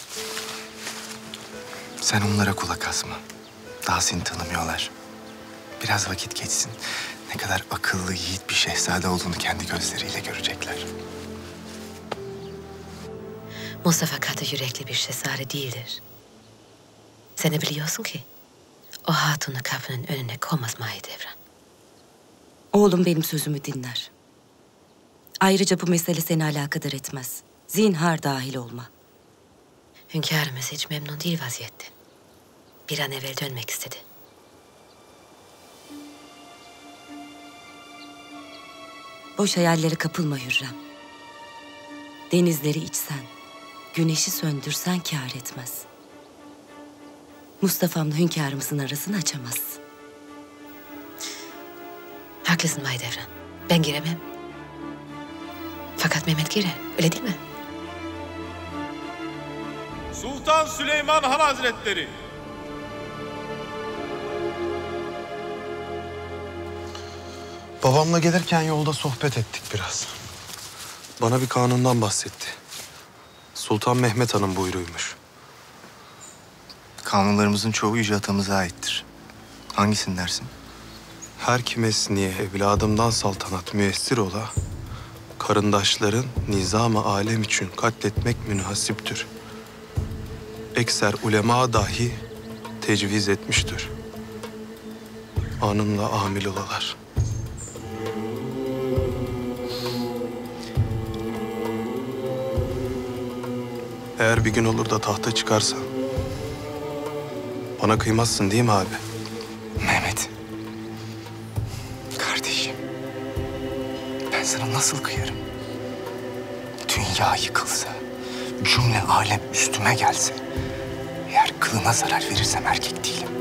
Sen onlara kulak asma. Daha seni tanımıyorlar. Biraz vakit geçsin. Ne kadar akıllı, yiğit bir şehzade olduğunu kendi gözleriyle görecekler. Mustafa katı yürekli bir şehzade değildir. Sen de biliyorsun ki o hatunu kapının önüne koymaz Mahidevran. Oğlum benim sözümü dinler. Ayrıca bu mesele seni alakadar etmez. Zinhar dahil olma. Hünkârımız hiç memnun değil vaziyetten. Bir an evvel dönmek istedi. Boş hayallere kapılma Hürrem. Denizleri içsen, güneşi söndürsen kâr etmez. Mustafa'mla hünkârımızın arasını açamazsın. Haklısın Mahidevran. Ben giremem. Fakat Mehmet girer. Öyle değil mi? Sultan Süleyman Han Hazretleri. Babamla gelirken yolda sohbet ettik biraz. Bana bir kanundan bahsetti. Sultan Mehmet Han'ın buyruymuş. Kanunlarımızın çoğu Yüce Atamıza aittir. Hangisini dersin? Her kimesniye evladımdan saltanat müyessir ola, karındaşların nizam-ı alem için katletmek münhasiptür. Ekser ulema dahi tecviz etmiştir. Anımla amil olalar. Eğer bir gün olur da tahta çıkarsan, bana kıymazsın değil mi abi? Mehmet. Kardeşim. Ben sana nasıl kıyarım? Dünya yıkılsa, cümle alem üstüme gelse, eğer kılına zarar verirsem erkek değilim.